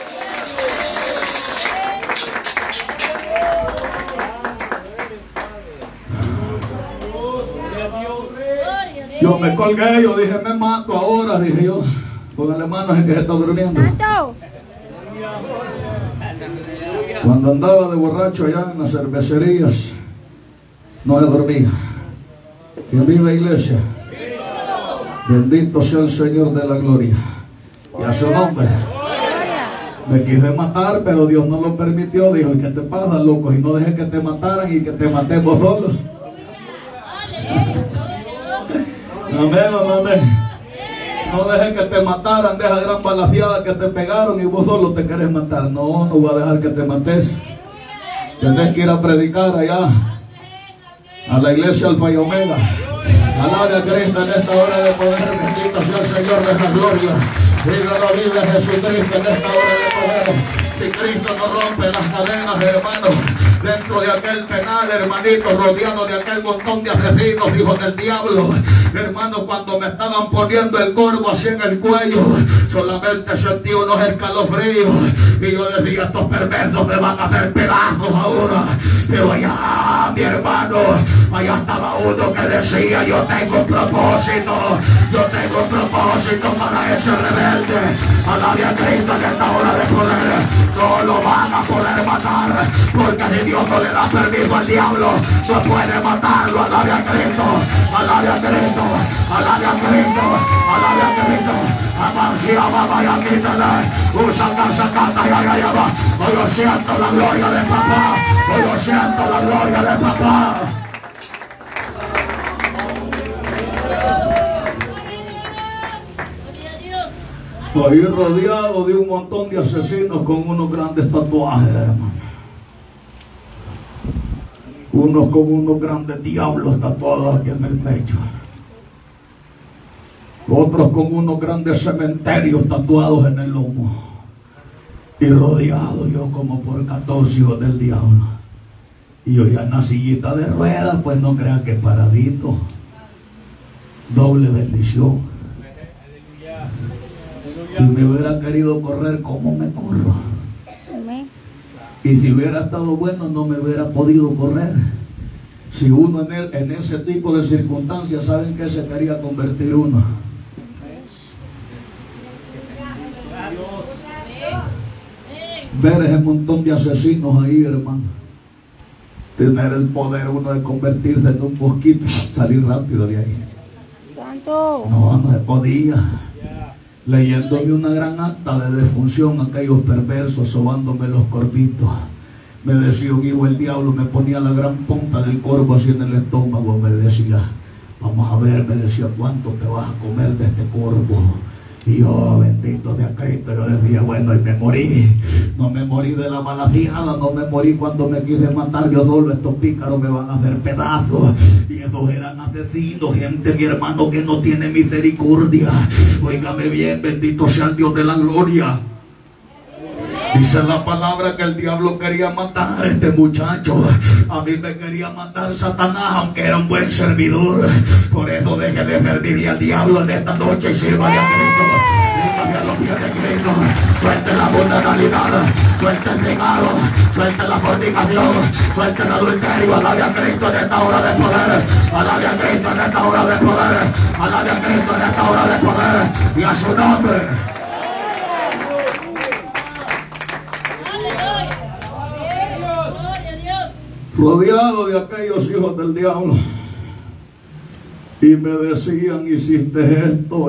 Yo me colgué, yo dije, me mato ahora, dije yo. Póngale manos en que se está durmiendo. Cuando andaba de borracho allá en las cervecerías, no se dormía. ¿Quién vive, iglesia? Bendito sea el Señor de la gloria. Y a su nombre. Me quise matar, pero Dios no lo permitió. Dijo, ¿qué te pasa, loco? Y no dejes que te mataran y que te matemos solos. Amén, amén. No dejes que te mataran de esa gran balaceada que te pegaron y vos solo te querés matar. No, no voy a dejar que te mates. Tienes que ir a predicar allá a la iglesia Alfa y Omega. Alabe a Cristo en esta hora de poder. Bendito sea el Señor de la gloria. Diga la Biblia, Jesucristo en esta hora de poder. Si Cristo no rompe las cadenas, hermanos, dentro de aquel penal, hermanito, rodeado de aquel montón de asesinos, hijos del diablo, hermanos, cuando me estaban poniendo el corvo así en el cuello, solamente sentí unos escalofríos y yo decía, estos perversos me van a hacer pedazos ahora. Pero allá, mi hermano, allá estaba uno que decía, yo tengo un propósito, yo tengo un propósito para ese rebelde. Alabe a Cristo en esta hora de poder. No lo van a poder matar, porque si Dios no le da permiso al diablo, no puede matarlo. Alabe a Cristo, alabe a Cristo, alabe a Cristo, alabe a Cristo. Amancia, mamá, ya quítala. Usa casa, canta, ya va. Hoy lo siento la gloria de papá. Hoy lo siento la gloria de papá. Estoy rodeado de un montón de asesinos con unos grandes tatuajes, hermano. Unos con unos grandes diablos tatuados aquí en el pecho. Otros con unos grandes cementerios tatuados en el lomo. Y rodeado yo como por 14 hijos del diablo. Y yo ya en una sillita de ruedas, pues no creas que paradito. Doble bendición. Si me hubiera querido correr, ¿cómo me corro? Y si hubiera estado bueno, no me hubiera podido correr. Si uno en ese tipo de circunstancias, ¿saben qué se quería convertir uno? Ver ese montón de asesinos ahí, hermano. Tener el poder uno de convertirse en un mosquito y salir rápido de ahí. Santo. No se podía. Leyéndome una gran acta de defunción, aquellos perversos, sobándome los corvitos. Me decía un hijo el diablo, me ponía la gran punta del corvo así en el estómago, me decía, vamos a ver, me decía, ¿cuánto te vas a comer de este corvo? Y yo, bendito de Cristo, yo decía, bueno, y me morí. No me morí de la mala fiada, no me morí cuando me quise matar yo solo. Estos pícaros me van a hacer pedazos. Y esos eran asesinos, gente, mi hermano, que no tiene misericordia. Óigame bien, bendito sea el Dios de la gloria. Dice la palabra que el diablo quería matar a este muchacho. A mí me quería matar Satanás, aunque era un buen servidor. Por eso deje de servirle al diablo en esta noche y sírvale a Cristo. Sírvale a los pies de Cristo. Suelte la vulnerabilidad, suelte el pecado, suelte la fornicación, suelte el adulterio. Alabe a Cristo en esta hora de poder. Alabe a Cristo en esta hora de poder. Alabe a Cristo en esta hora de poder. Y a su nombre. Rodeado de aquellos hijos del diablo, y me decían, hiciste esto,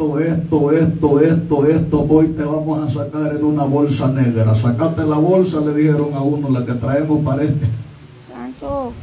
hoy te vamos a sacar en una bolsa negra. Sacate la bolsa, le dijeron a uno, la que traemos para este. Santo.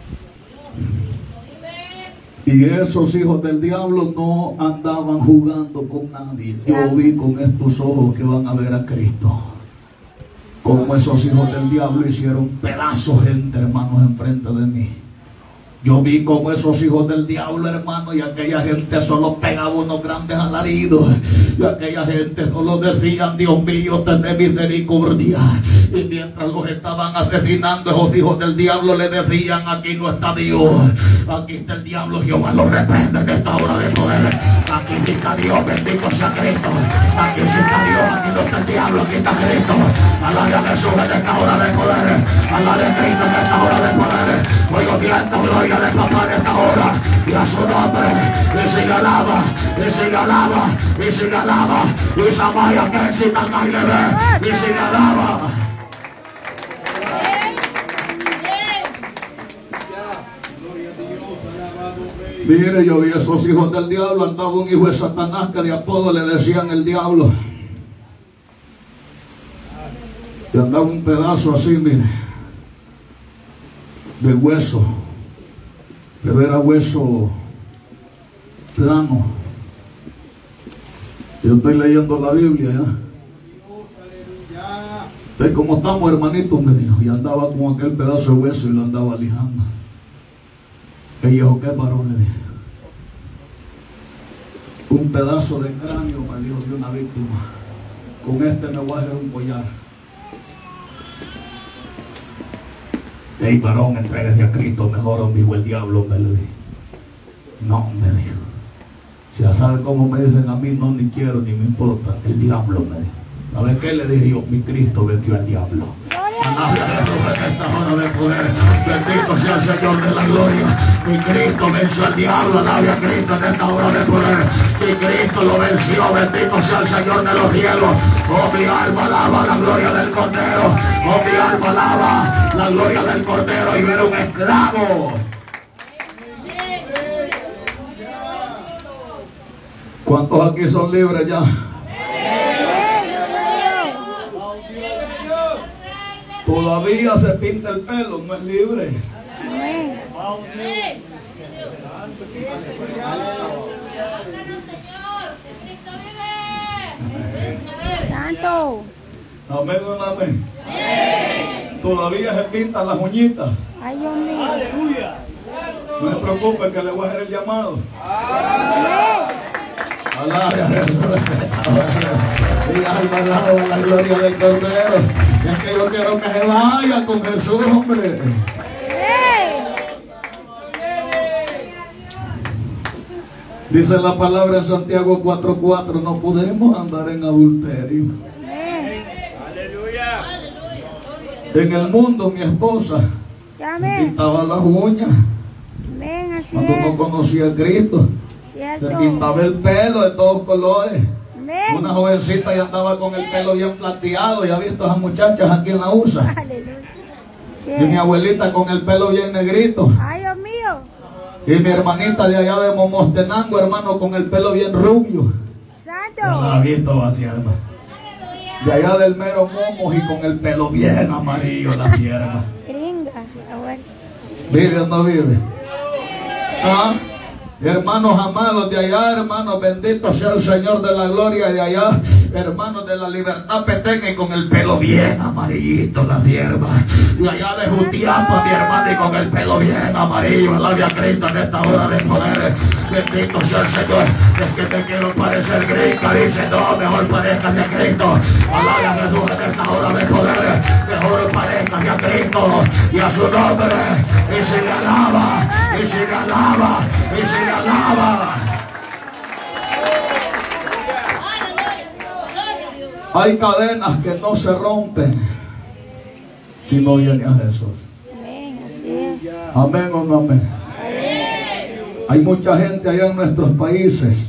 Y esos hijos del diablo no andaban jugando con nadie. Yo vi con estos ojos que van a ver a Cristo. Como esos hijos del diablo hicieron pedazos gente, hermanos, enfrente de mí. Yo vi como esos hijos del diablo, hermano, y aquella gente solo pegaba unos grandes alaridos. Y aquella gente solo decían, Dios mío, ten misericordia. Y mientras los estaban asesinando, esos hijos del diablo le decían, aquí no está Dios. Aquí está el diablo, Jehová lo reprende en esta hora de poder. Aquí sí está Dios, bendito sea Cristo. Aquí sí está Dios, aquí no está el diablo, aquí está Cristo. Alabe a Jesús en esta hora de poder. Alabe a Cristo en esta hora de poder. Oigo viento, gloria de papá en esta hora, y a su nombre, y se le alaba, y se le alaba, y se le alaba, y Samaya que se taca y le ve, y se le alaba. Mire, yo vi esos hijos del diablo, andaba un hijo de Satanás que de apodo le decían el diablo. Y andaba un pedazo así, mire, de hueso. Pero era hueso plano. Yo estoy leyendo la Biblia ya. De cómo estamos, hermanitos, me dijo. Y andaba con aquel pedazo de hueso y lo andaba lijando. Y dijo, ¿qué varón? Le dije. Un pedazo de cráneo, me dijo, de una víctima. Con este me voy a hacer un collar. Ey, varón, entréguese a Cristo, mejor, dijo el diablo, me le dije. No, me dijo. Si ya sabe cómo me dicen a mí, no, ni quiero, ni me importa. El diablo me dijo. ¿Sabes qué le dije yo? Mi Cristo venció al diablo. En esta hora de poder. Bendito sea el Señor de la gloria. Y Cristo venció al diablo. Alabe a Cristo en esta hora de poder. Y Cristo lo venció. Bendito sea el Señor de los cielos. Oh, mi alma alaba la gloria del Cordero. Oh, mi alma alaba la gloria del Cordero. Y ver un esclavo. ¿Cuántos aquí son libres ya? Todavía se pinta el pelo, no es libre. Santo. Amén, amén. Todavía se pintan las uñitas. Ay, Dios mío. No se preocupe que le voy a hacer el llamado. Alabe a Jesús. Y alma alaba la gloria del Cordero. Es que yo quiero que se vaya con Jesús, hombre. Dice la palabra en Santiago 4:4, no podemos andar en adulterio. Aleluya. En el mundo mi esposa se pintaba las uñas. Cuando no conocía a Cristo, se pintaba el pelo de todos colores. Una jovencita ya andaba con el pelo bien plateado. Ya he visto a esas muchachas aquí en la USA. Y mi abuelita con el pelo bien negrito. Ay, Dios mío. Y mi hermanita de allá de Momostenango, hermano, con el pelo bien rubio. Santo. La he visto vaciarla. De allá del mero Momos y con el pelo bien amarillo la tierra. Gringa. ¿Vive o no vive? ¿Ah? Hermanos amados de allá, hermanos, bendito sea el Señor de la gloria de allá, hermanos de la libertad peteña y con el pelo bien amarillito la hierba. Y allá de Jutiapa, mi hermano, y con el pelo bien amarillo, alabe a Cristo en esta hora de poder. Bendito sea el Señor. Es que te quiero parecer gringa, dice, no, mejor parezcas a Cristo. Alabe a Jesús en esta hora de poder. Mejor parezcas a Cristo y a su nombre. Y se le alaba, y se le alaba, y se le alaba. Hay cadenas que no se rompen si no viene a Jesús. Amén o no amén. Hay mucha gente allá en nuestros países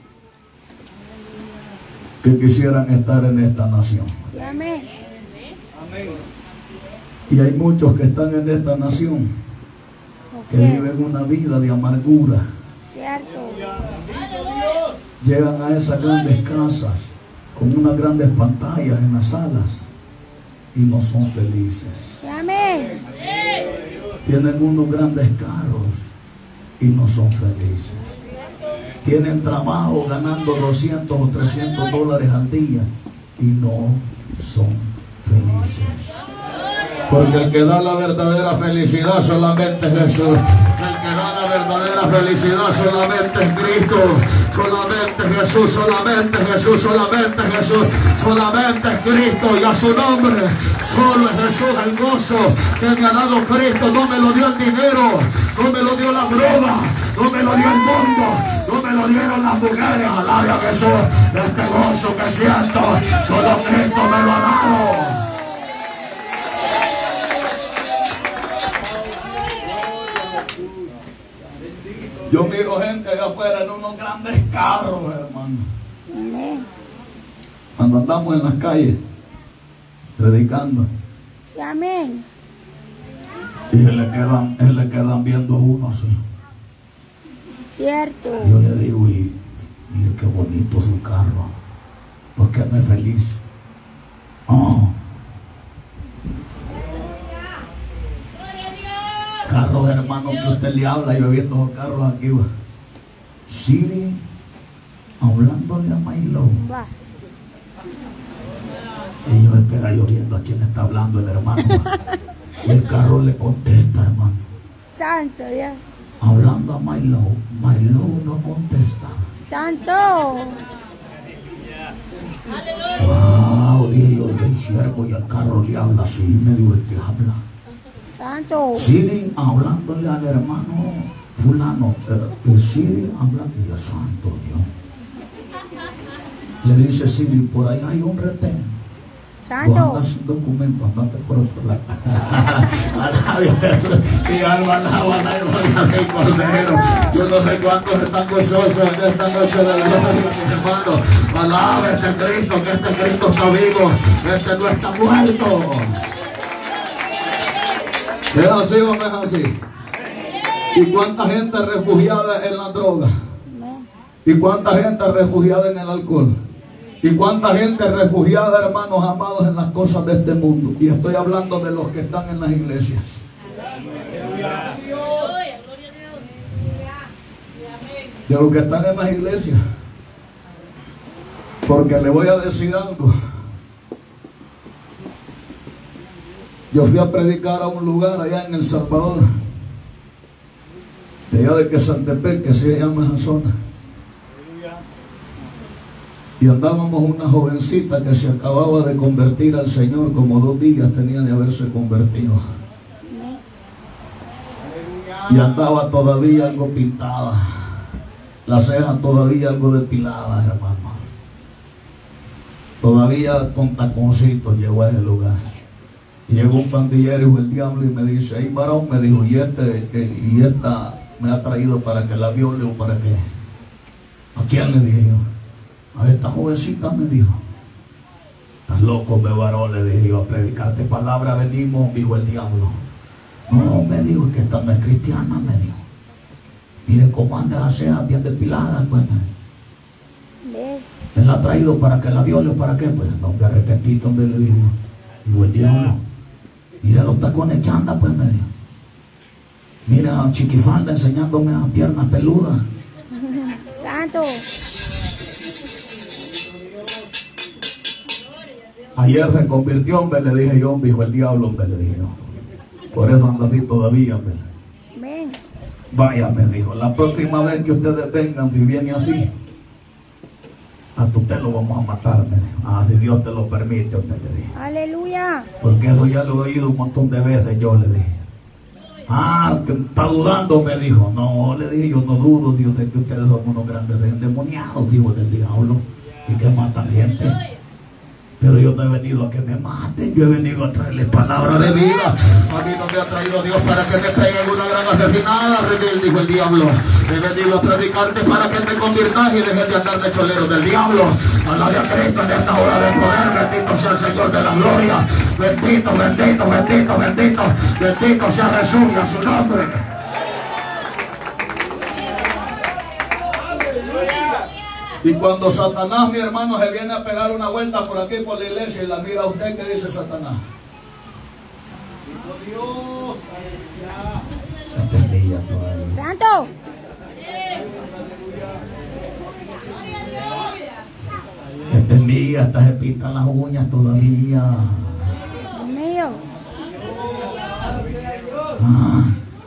que quisieran estar en esta nación. Amén. Y hay muchos que están en esta nación que viven una vida de amargura. Cierto. Llegan a esas grandes casas con unas grandes pantallas en las salas y no son felices. Amén. Tienen unos grandes carros y no son felices. Tienen trabajo ganando 200 o 300 dólares al día y no son felices. Porque el que da la verdadera felicidad solamente es Jesús. El que da la verdadera felicidad solamente es Cristo. Solamente Jesús, solamente Jesús, solamente Jesús, solamente es Cristo. Y a su nombre, solo es Jesús el gozo que me ha dado Cristo. No me lo dio el dinero, no me lo dio la broma, no me lo dio el mundo, no me lo dieron las mujeres. Alabe a Jesús, este gozo que siento, solo Cristo me lo ha dado. Yo miro gente allá afuera en unos grandes carros, hermano. Cuando andamos en las calles, predicando. Sí, amén. Y se le quedan viendo a uno así. Cierto. Yo le digo, y mire qué bonito su carro. ¿Por qué no es feliz? Oh. Carros, hermano, que usted le habla. Yo he visto esos carros aquí, va. Siri hablándole a Milo. Y yo espera lloriendo a quien está hablando el hermano. Y el carro le contesta, hermano. Santo Dios. Hablando a Milo. Milo no contesta. Santo. Wow, dije yo, el siervo y el carro le habla así. Me digo, ¿este habla? Santo. Siri hablándole al hermano fulano. Siri hablando y el santo Dios. Le dice Siri, por ahí hay un retén. Santo. Tú andas sin documentos, andate por otro lado. Y alma, gloria del Cordero. Yo no sé cuántos están gozosos en esta noche de gloria, mis hermanos. Alaba este Cristo, que este Cristo está vivo, este no está muerto. ¿Es así o no es así? ¿Y cuánta gente refugiada en la droga? ¿Y cuánta gente refugiada en el alcohol? ¿Y cuánta gente refugiada, hermanos amados, en las cosas de este mundo? Y estoy hablando de los que están en las iglesias. De los que están en las iglesias. Porque le voy a decir algo. Yo fui a predicar a un lugar allá en El Salvador, de allá de Quesaltepec, que se llama esa zona. Y andábamos una jovencita que se acababa de convertir al Señor, como 2 días tenía de haberse convertido. Y andaba todavía algo pintada, las cejas todavía algo depiladas, hermano. Todavía con taconcitos llegó a ese lugar. Y llegó un pandillero, hijo del diablo, y me dice: hey varón, me dijo, y esta me ha traído para que la viole o para qué. ¿A quién le dije yo? A esta jovencita, me dijo. Estás loco, me varón, le dije yo, a predicarte palabra venimos, dijo el diablo. No, me dijo, es que esta no es cristiana, me dijo. Mire cómo anda a cejas bien depiladas, pues. Él la ha traído para que la viole o para qué, pues. No, me arrepentí, donde le dijo. Dijo el diablo. Mira los tacones que anda, pues, me dijo. Mira a chiquifalda enseñándome a piernas peludas. Santo. Ayer se convirtió, hombre, le dije yo, dijo el diablo, hombre, le dije yo. Por eso anda así todavía, hombre. Ven. Vaya, me dijo, la próxima vez que ustedes vengan, si viene así, a usted lo vamos a matar, me dijo. Ah, si Dios te lo permite, hombre, le dije. Aleluya. Porque eso ya lo he oído un montón de veces, yo le dije. Ah, que está dudando, me dijo. No, le dije, yo no dudo, yo sé que ustedes son unos grandes endemoniados, dijo del diablo, y que matan gente. Pero yo no he venido a que me maten, yo he venido a traerles palabra de vida. A mí no me ha traído Dios para que me traigan una gran asesinada, dijo el diablo. He venido a predicarte para que te conviertas y dejes de andar de cholero del diablo. Alaba a Cristo en esta hora de poder, bendito sea el Señor de la gloria. Bendito, bendito, bendito, bendito, bendito sea Jesús y a su nombre. Y cuando Satanás, mi hermano, se viene a pegar una vuelta por aquí por la iglesia y la mira a usted, ¿qué dice Satanás? Dios, Santo. Esta es mía, esta se pintan las uñas todavía. Mío. Ah.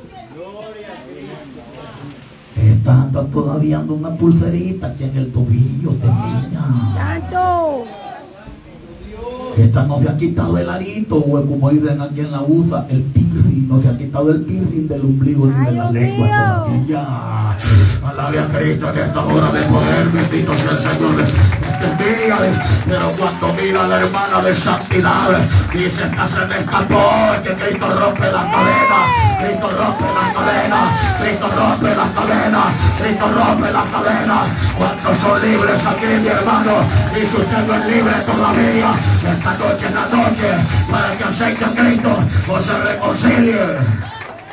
Esta todavía anda una pulserita aquí en el tobillo, niña. Santo. Esta no se ha quitado el arito, o como dicen aquí en la USA, el piercing. No se ha quitado el piercing del ombligo ni de la lengua todavía. Alabe a Cristo en esta hora de poder, bendito sea el Señor. Pero cuando mira a la hermana de santidad, dice: esta se me escapó, que Cristo rompe las cadenas, Cristo rompe las cadenas, Cristo rompe las cadenas, Cristo rompe las cadenas. ¿Cuántos son libres aquí, mi hermano? Y si usted no es libre todavía, esta noche es la noche para que acepte a Cristo o se reconcilie.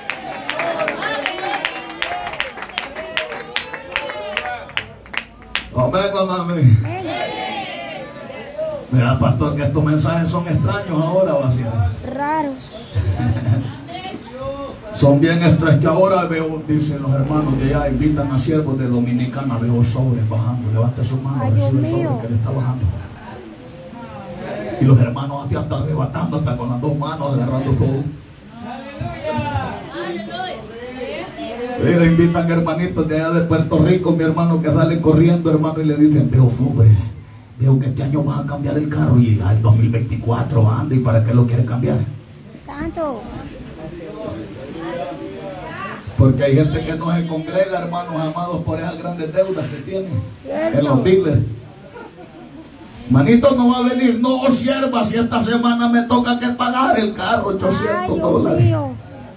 Amén, amén. Mira, pastor, que estos mensajes son extraños ahora, ¿o así? Raros. Son bien extraños, que ahora veo, dicen los hermanos que ya invitan a siervos de Dominicana, veo sobres bajando. Levante su mano, Ay, recibe el Dios mío. sobre que le está bajando. Y los hermanos así hasta arrebatando, hasta con las 2 manos, agarrando todo. Invitan hermanitos de allá de Puerto Rico, mi hermano, que salen corriendo, hermano, y le dicen: veo sobre, veo que este año vas a cambiar el carro y al 2024 anda, ¿y para qué lo quiere cambiar? Santo. Porque hay gente que no se congrega, hermanos amados, por esas grandes deudas que tienen en los dealers. Manito no va a venir. No, sierva, si esta semana me toca que pagar el carro, $800.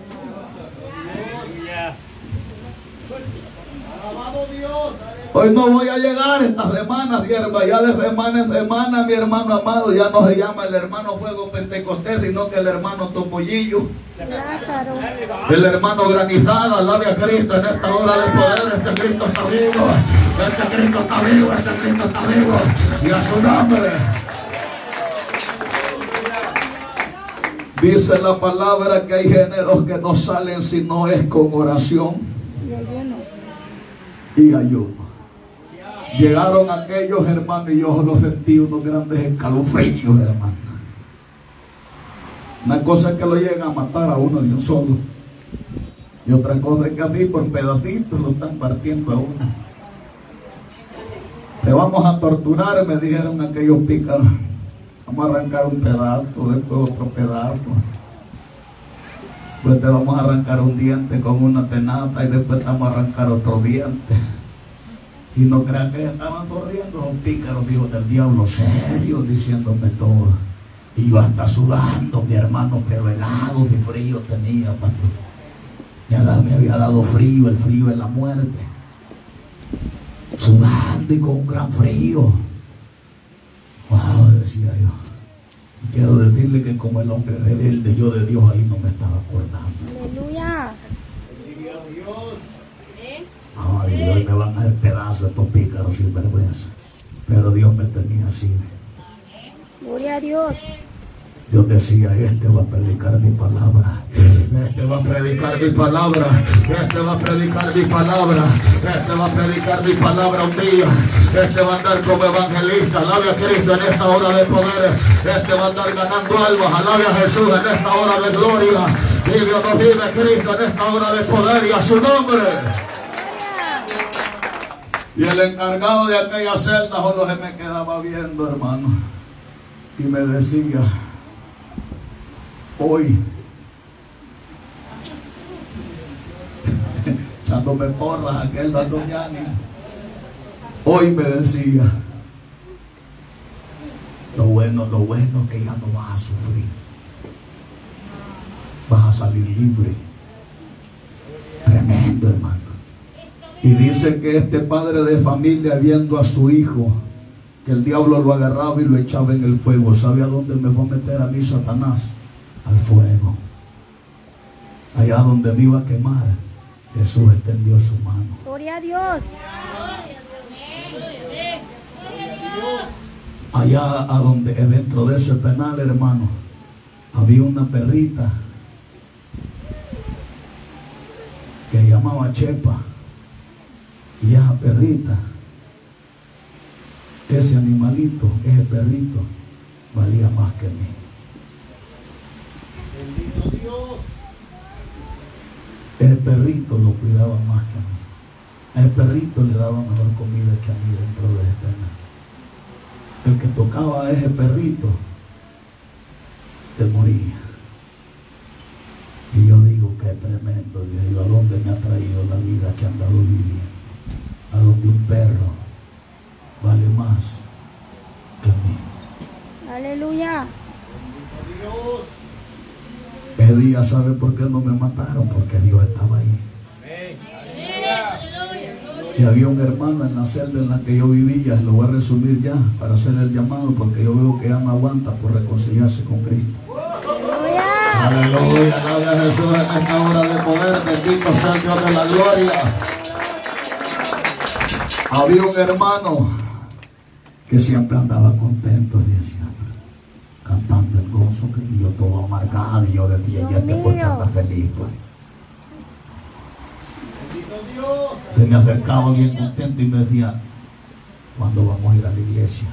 Hoy no voy a llegar esta semana, sierva. Ya de semana en semana, mi hermano amado, ya no se llama el hermano Fuego Pentecostés, sino que el hermano Topollillo. Lázaro. El hermano Granizada. Alabe a Cristo en esta hora de poder. Este Cristo está vivo. Este Cristo está vivo. Este Cristo está vivo. Y a su nombre. Dice la palabra que hay géneros que no salen si no es con oración y ayuno. Llegaron aquellos hermanos y yo los sentí unos grandes escalofríos, hermano. Una cosa es que lo llegan a matar a uno de un solo, y otra cosa es que así por pedacitos lo están partiendo a uno. Te vamos a torturar, me dijeron aquellos pícaros. Vamos a arrancar un pedazo, después otro pedazo. Pues te vamos a arrancar un diente con una tenaza y después te vamos a arrancar otro diente. Y no crean que estaban corriendo los pícaros, hijos del diablo, serios, diciéndome todo. Y yo hasta sudando, mi hermano, pero helado y frío tenía, pastor. Me había dado frío, el frío es la muerte. Sudando y con un gran frío. Wow, decía yo. Y quiero decirle que como el hombre rebelde, yo de Dios ahí no me estaba acordando. Aleluya. Ay, hoy me van a hacer pedazos estos pícaros sin vergüenza. Pero Dios me tenía así. Gloria a Dios. Dios decía, este va a predicar mi palabra. Este va a predicar mi palabra. Este va a predicar mi palabra. Este va a predicar mi palabra un día. Este va a andar como evangelista. Alabe a Cristo en esta hora de poder. Este va a andar ganando almas. Alabe a Jesús en esta hora de gloria. Vive o no vive Cristo en esta hora de poder y a su nombre. Y el encargado de aquella celda solo se me quedaba viendo, hermano. Y me decía, hoy, echándome porras aquel Doñani, hoy me decía, lo bueno que ya no vas a sufrir, vas a salir libre. Tremendo, hermano. Y dice que este padre de familia, viendo a su hijo, que el diablo lo agarraba y lo echaba en el fuego, ¿sabe a dónde me fue a meter a mí Satanás? Al fuego. Allá donde me iba a quemar, Jesús extendió su mano. Gloria a Dios. Allá a donde, dentro de ese penal, hermano, había una perrita que se llamaba Chepa. Y esa perrita, ese animalito, ese perrito, valía más que mí. Bendito Dios. Ese perrito lo cuidaba más que a mí. A ese perrito le daba mejor comida que a mí dentro de ese penal. El que tocaba a ese perrito, te moría. Y yo digo, qué tremendo, Dios, ¿a dónde me ha traído la vida que he andado viviendo? A donde un perro vale más que mí. Aleluya. Ese día, ¿sabe por qué no me mataron? Porque Dios estaba ahí. Y había un hermano en la celda en la que yo vivía, lo voy a resumir ya para hacer el llamado, porque yo veo que ya no aguanta por reconciliarse con Cristo. Aleluya, gloria a Jesús en esta hora de poder. Bendito sea el Dios de la gloria. Había un hermano que siempre andaba contento, decía, cantando el gozo, y yo todo amargado, y yo decía, ya te puedo estar feliz, pues. Se me acercaba bien contento y me decía, ¿cuándo vamos a ir a la iglesia?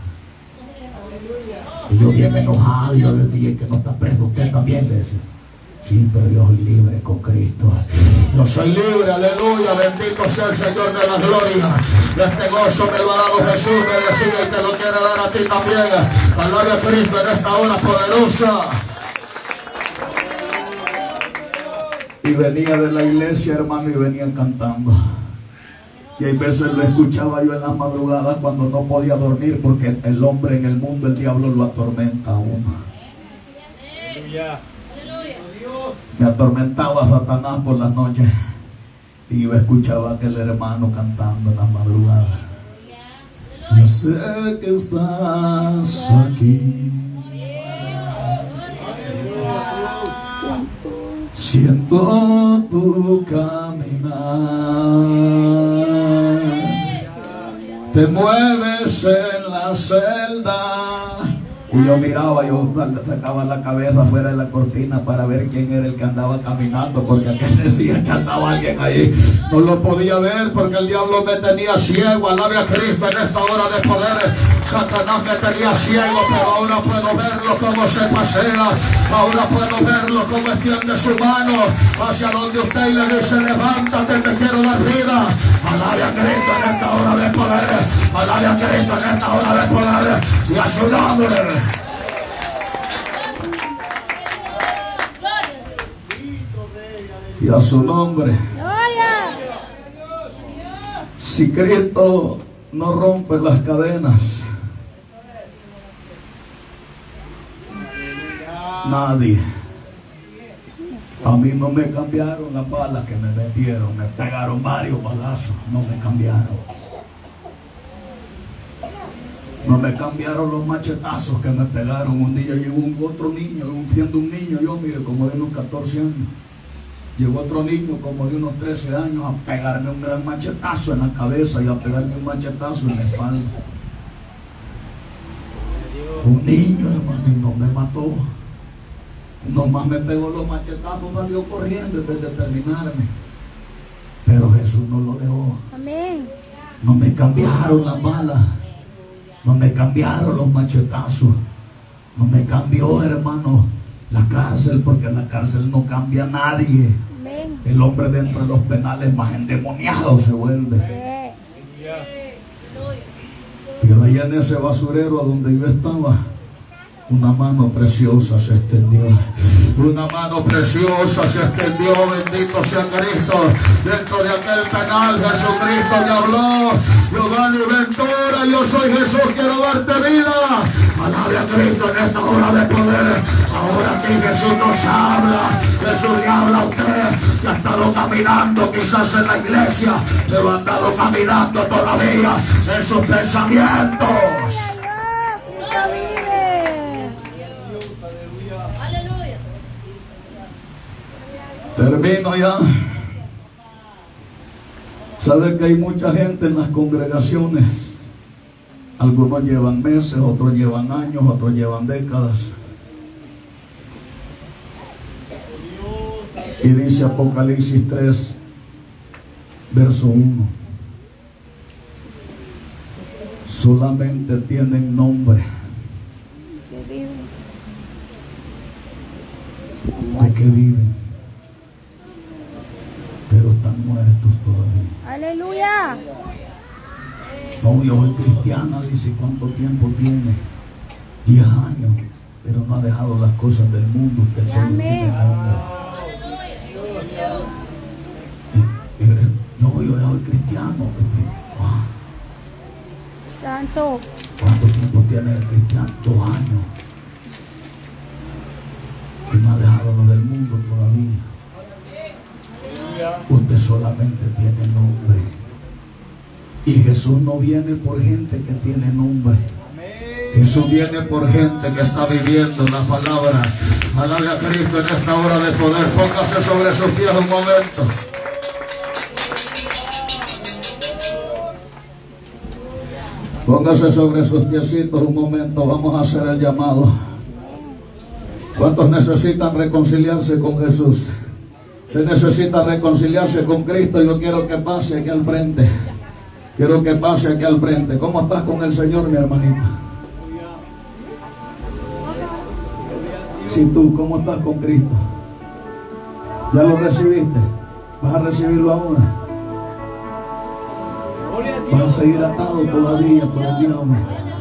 Y yo bien enojado, y yo decía, que no está preso usted también, le decía. Sí, pero yo soy libre con Cristo. Yo soy libre, aleluya, bendito sea el Señor de la gloria. Este gozo me lo ha dado Jesús, me decía, y te lo quiere dar a ti también. Alabe a Cristo en esta hora poderosa. Y venía de la iglesia, hermano, y venía cantando. Y hay veces lo escuchaba yo en las madrugadas cuando no podía dormir, porque el hombre en el mundo, el diablo lo atormenta a uno. Me atormentaba Satanás por las noches y yo escuchaba a aquel hermano cantando en las madrugadas. Yo sé que estás aquí. Siento tu caminar. Te mueves en la celda. Y yo miraba, yo sacaba la cabeza fuera de la cortina para ver quién era el que andaba caminando, porque aquel decía que andaba alguien ahí. No lo podía ver porque el diablo me tenía ciego. Alabe a Cristo en esta hora de poder. Satanás me tenía ciego, pero ahora puedo verlo como se pasea. Ahora puedo verlo como extiende su mano hacia donde usted y le dice: levántate, te quiero dar vida. Alabe a Cristo en esta hora de poder. Alabe a Cristo en esta hora de poder. Y a su nombre. Y a su nombre. Si Cristo no rompe las cadenas, nadie. A mí no me cambiaron las balas que me metieron, me pegaron varios balazos, no me cambiaron. No me cambiaron los machetazos que me pegaron. Un día llegó otro niño, siendo un niño yo, mire, como de unos 14 años. Llegó otro niño como de unos 13 años a pegarme un gran machetazo en la cabeza y a pegarme un machetazo en la espalda. Un niño, hermano, y no me mató. Nomás me pegó los machetazos, salió corriendo en vez de terminarme. Pero Jesús no lo dejó. Amén. No me cambiaron las balas. No me cambiaron los machetazos. No me cambió, hermano, la cárcel, porque en la cárcel no cambia a nadie. Amén. El hombre dentro de los penales más endemoniado se vuelve. Pero allá en ese basurero donde yo estaba, una mano preciosa se extendió. Una mano preciosa se extendió. Bendito sea Cristo. Dentro de aquel penal Jesucristo me habló: Giovanni Ventura, yo soy Jesús, quiero darte vida. Alabe a Cristo en esta hora de poder. Ahora aquí Jesús nos habla. Jesús le habla a usted que ha estado caminando quizás en la iglesia, pero ha estado caminando todavía en sus pensamientos. Termino ya. Sabe que hay mucha gente en las congregaciones. Algunos llevan meses, otros llevan años, otros llevan décadas. Y dice Apocalipsis 3, verso 1. Solamente tienen nombre. ¿De qué viven? Pero están muertos todavía. Aleluya. No, yo soy cristiana, dice. ¿Cuánto tiempo tiene? 10 años, pero no ha dejado las cosas del mundo. Usted solo tiene nombre. No, yo soy cristiano. Santo. ¿Cuánto tiempo tiene el cristiano? 2 años. Y no ha dejado lo del mundo todavía. Usted solamente tiene nombre. Y Jesús no viene por gente que tiene nombre. Jesús viene por gente que está viviendo la palabra. Alabe a Cristo en esta hora de poder. Póngase sobre sus pies un momento. Póngase sobre sus piecitos un momento. Vamos a hacer el llamado. ¿Cuántos necesitan reconciliarse con Jesús? Usted necesita reconciliarse con Cristo. Yo quiero que pase aquí al frente. Quiero que pase aquí al frente. ¿Cómo estás con el Señor, mi hermanita? Si tú, ¿cómo estás con Cristo? ¿Ya lo recibiste? ¿Vas a recibirlo ahora? ¿Vas a seguir atado todavía por el diablo?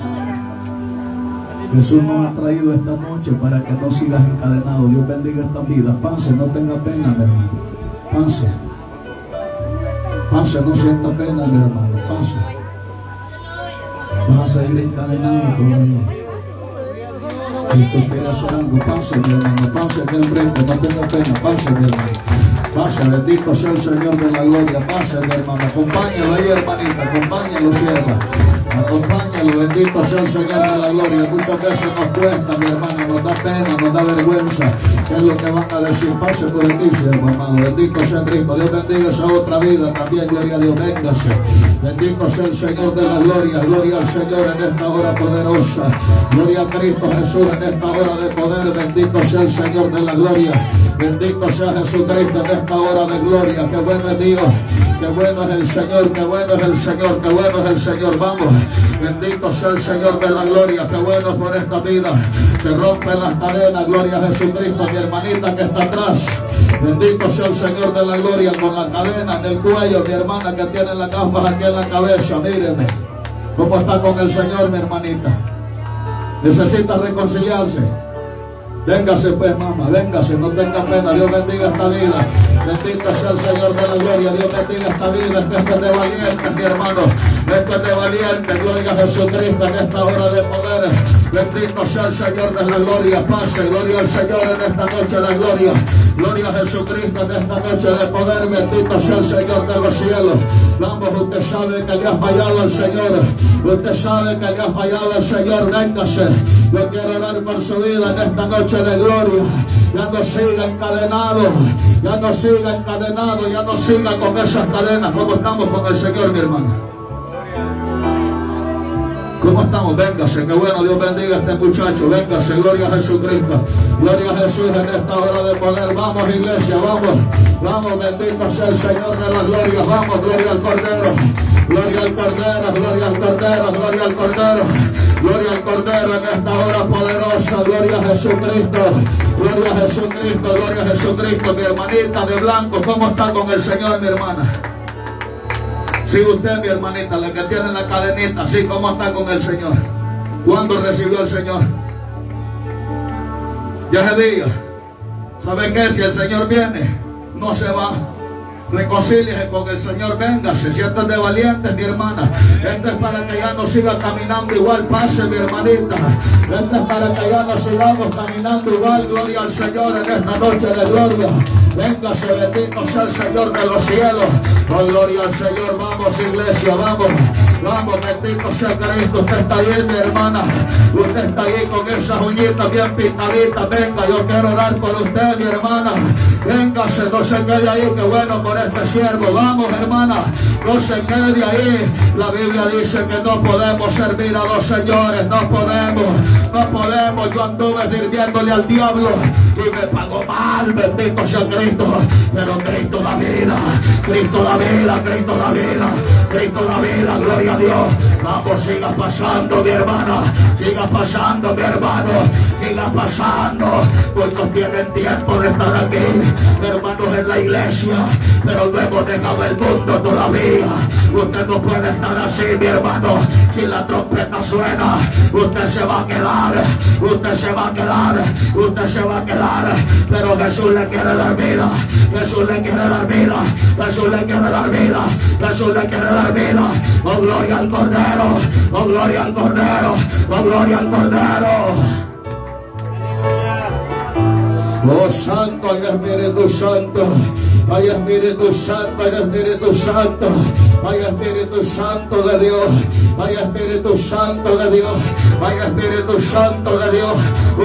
Jesús nos ha traído esta noche para que no sigas encadenado. Dios bendiga esta vida. Pase, no tenga pena, mi hermano. Pase. Pase, no sienta pena, mi hermano, pase. Vas a seguir encadenado todavía. Cristo quiere hacer algo, pase, mi hermano, pase aquí al frente, no tenga pena, pase, mi hermano. Pase, bendito sea el Señor de la gloria, pase, mi hermano, acompáñalo ahí, hermanita, acompáñalo, sierva. Acompáñalo, bendito sea el Señor de la gloria. Muchas veces nos cuesta, mi hermano, nos da pena, nos da vergüenza. ¿Qué es lo que van a decir? Pase por aquí, sierva, hermano. Bendito sea Cristo. Dios bendiga esa otra vida también. Gloria a Dios, véngase. Bendito sea el Señor de la gloria. Gloria al Señor en esta hora poderosa. Gloria a Cristo Jesús en esta hora de poder. Bendito sea el Señor de la gloria. Bendito sea Jesucristo en esta hora de gloria. Qué bueno es Dios. Qué bueno es el Señor. Qué bueno es el Señor. Qué bueno es el Señor. Vamos. Bendito sea el Señor de la gloria. Qué bueno por esta vida. Se rompen las cadenas. Gloria a Jesucristo. Mi hermanita que está atrás. Bendito sea el Señor de la gloria. Con la cadena en el cuello. Mi hermana que tiene las gafas aquí en la cabeza. Míreme. ¿Cómo está con el Señor, mi hermanita? Necesita reconciliarse. Véngase pues, mamá, véngase, no tenga pena. Dios bendiga esta vida. Bendito sea el Señor de la gloria. Dios bendiga esta vida. Este es de valiente, mi hermano. Este es de valiente. Gloria a Jesucristo en esta hora de poder. Bendito sea el Señor de la gloria. Pase, gloria al Señor en esta noche de gloria. Gloria a Jesucristo en esta noche de poder. Bendito sea el Señor de los cielos. Vamos, usted sabe que le ha fallado al Señor. Usted sabe que le ha fallado al Señor. Véngase. Yo quiero orar por su vida en esta noche de gloria. Ya no siga encadenado. Ya no siga encadenado. Ya no siga con esas cadenas. ¿Cómo estamos con el Señor, mi hermano? ¿Cómo estamos? Véngase, qué bueno, Dios bendiga a este muchacho. Véngase, gloria a Jesucristo. Gloria a Jesús en esta hora de poder. Vamos, iglesia, vamos. Vamos, bendito sea el Señor de la gloria. Vamos, gloria al Cordero. Gloria al Cordero, gloria al Cordero, gloria al Cordero. Gloria al Cordero en esta hora poderosa. Gloria a Jesucristo. Gloria a Jesucristo, gloria a Jesucristo. Mi hermanita de blanco, ¿cómo está con el Señor, mi hermana? Sí, usted, mi hermanita, la que tiene la cadenita, sí, ¿cómo está con el Señor? ¿Cuándo recibió el Señor? Ya es el día. ¿Sabe qué? Si el Señor viene, no se va. Reconcíliese con el Señor, véngase. Si esto es de valientes, mi hermana. Esto es para que ya no siga caminando igual. Pase, mi hermanita. Esto es para que ya no sigamos caminando igual. Gloria al Señor en esta noche de gloria. Véngase, bendito sea el Señor de los cielos. Oh, gloria al Señor. Vamos, iglesia, vamos. Vamos, bendito sea Cristo. Usted está ahí, mi hermana. Usted está ahí con esas uñitas bien pintaditas. Venga, yo quiero orar por usted, mi hermana. Véngase, no se quede ahí. Qué bueno por este siervo. Vamos, hermana, no se quede ahí. La Biblia dice que no podemos servir a los señores. No podemos. Yo anduve sirviéndole al diablo y me pagó mal. Bendito sea Cristo. Pero Cristo da vida. Cristo da vida. Cristo da vida. Cristo da vida. Gloria a Dios. Vamos, siga pasando, mi hermana. Siga pasando, mi hermano. Siga pasando. Muchos tienen tiempo de estar aquí, hermanos, en la iglesia, pero no hemos dejado el mundo todavía. Usted no puede estar así, mi hermano. Si la trompeta suena, usted se va a quedar. Usted se va a quedar. Usted se va a quedar. Pero Jesús le quiere dar vida. Jesús le quiere dar vida. Jesús le quiere dar vida. Jesús le quiere dar vida. Oh, gloria al Cordero. Oh, gloria al Cordero. Oh, gloria al Cordero. Oh, santo, ay Espíritu Santo, ay Espíritu Santo, ay Espíritu Santo, ay Espíritu Santo de Dios, ay Espíritu Santo de Dios, ay Espíritu Santo de Dios.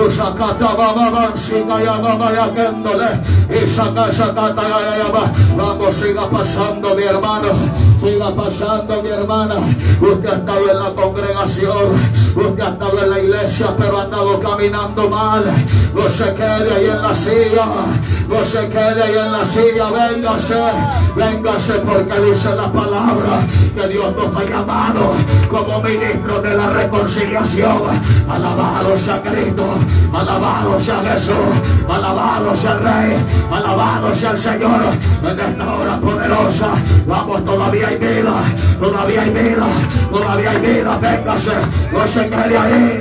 Vamos, siga pasando, mi hermano, siga pasando, mi hermana. Usted ha estado en la congregación, usted ha estado en la iglesia, pero ha estado caminando mal. No se quede ahí en la silla, no se quede ahí en la silla. Véngase, véngase, porque dice la palabra que Dios nos ha llamado como ministros de la reconciliación. Alabado sea Cristo, alabado sea Jesús, alabado sea el Rey, alabado sea el Señor. En esta hora poderosa, vamos, todavía hay vida, todavía hay vida, todavía hay vida. Véngase, no se quede ahí.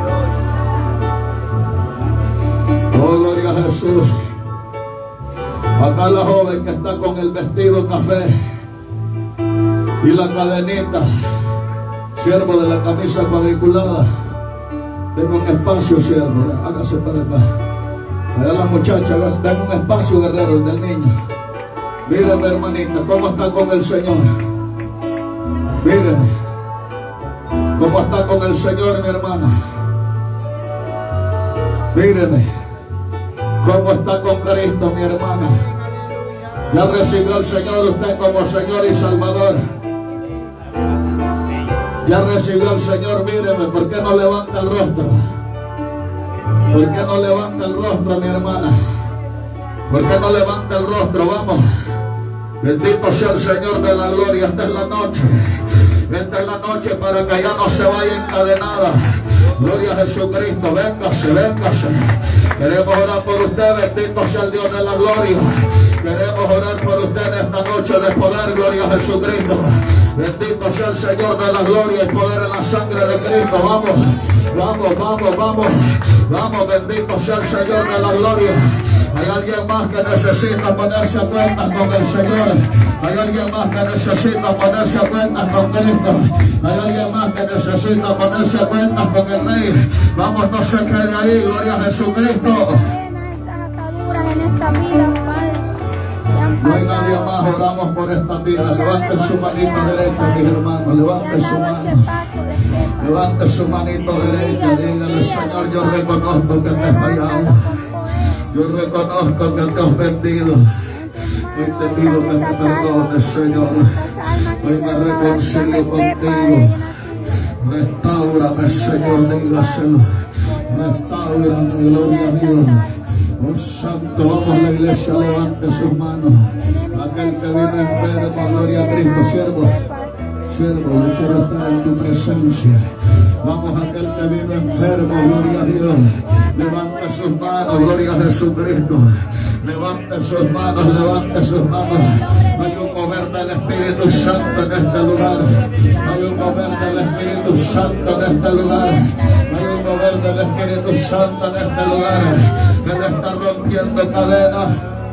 Oh, gloria a Jesús. Acá la joven que está con el vestido café y la cadenita, siervo de la camisa cuadriculada. Tengo un espacio, siervo, hágase para acá. Allá la muchacha, den un espacio, guerrero, el del niño. Míreme, hermanita, cómo está con el Señor. Míreme cómo está con el Señor, mi hermana. Míreme cómo está con Cristo, mi hermana. Ya recibió al Señor usted como Señor y Salvador. Ya recibió al Señor, míreme. ¿Por qué no levanta el rostro? ¿Por qué no levanta el rostro, mi hermana? ¿Por qué no levanta el rostro? Vamos. Bendito sea el Señor de la gloria. Esta es la noche. Esta es la noche para que ya no se vaya encadenada. Gloria a Jesucristo. Véngase, véngase. Queremos orar por usted. Bendito sea el Dios de la gloria. Queremos orar por usted en esta noche de poder. Gloria a Jesucristo. Bendito sea el Señor de la gloria y poder en la sangre de Cristo. Vamos, vamos, vamos, vamos. Vamos, bendito sea el Señor de la gloria. Hay alguien más que necesita ponerse a cuentas con el Señor. Hay alguien más que necesita ponerse a cuentas con Cristo. Hay alguien más que necesita ponerse a cuentas con el Rey. Vamos, no se quede ahí. Gloria a Jesucristo. En esta vida, Padre. No hay nadie más, oramos por esta vida. Levante su manito derecha, mis hermanos. Levante su mano. Levante su manito derecha. Dígale, Señor, yo reconozco que te he fallado. Yo reconozco que te he ofendido. Hoy te pido que me perdones, Señor. Hoy me reconcilio contigo. Restáurame, Señor, dígaselo. Restáurame, gloria a Dios. Oh santo, vamos a la iglesia, levante sus manos. Aquel que viene enfermo, gloria a Cristo, siervo. Siervo, yo quiero estar en tu presencia. Vamos, aquel que viene enfermo, gloria a Dios. Levante sus manos, gloria a Jesucristo. Levante sus manos, levante sus manos. Hay un mover del Espíritu Santo en este lugar. Hay un mover del Espíritu Santo en este lugar. Hay un mover del Espíritu Santo en este lugar. Él está rompiendo cadenas.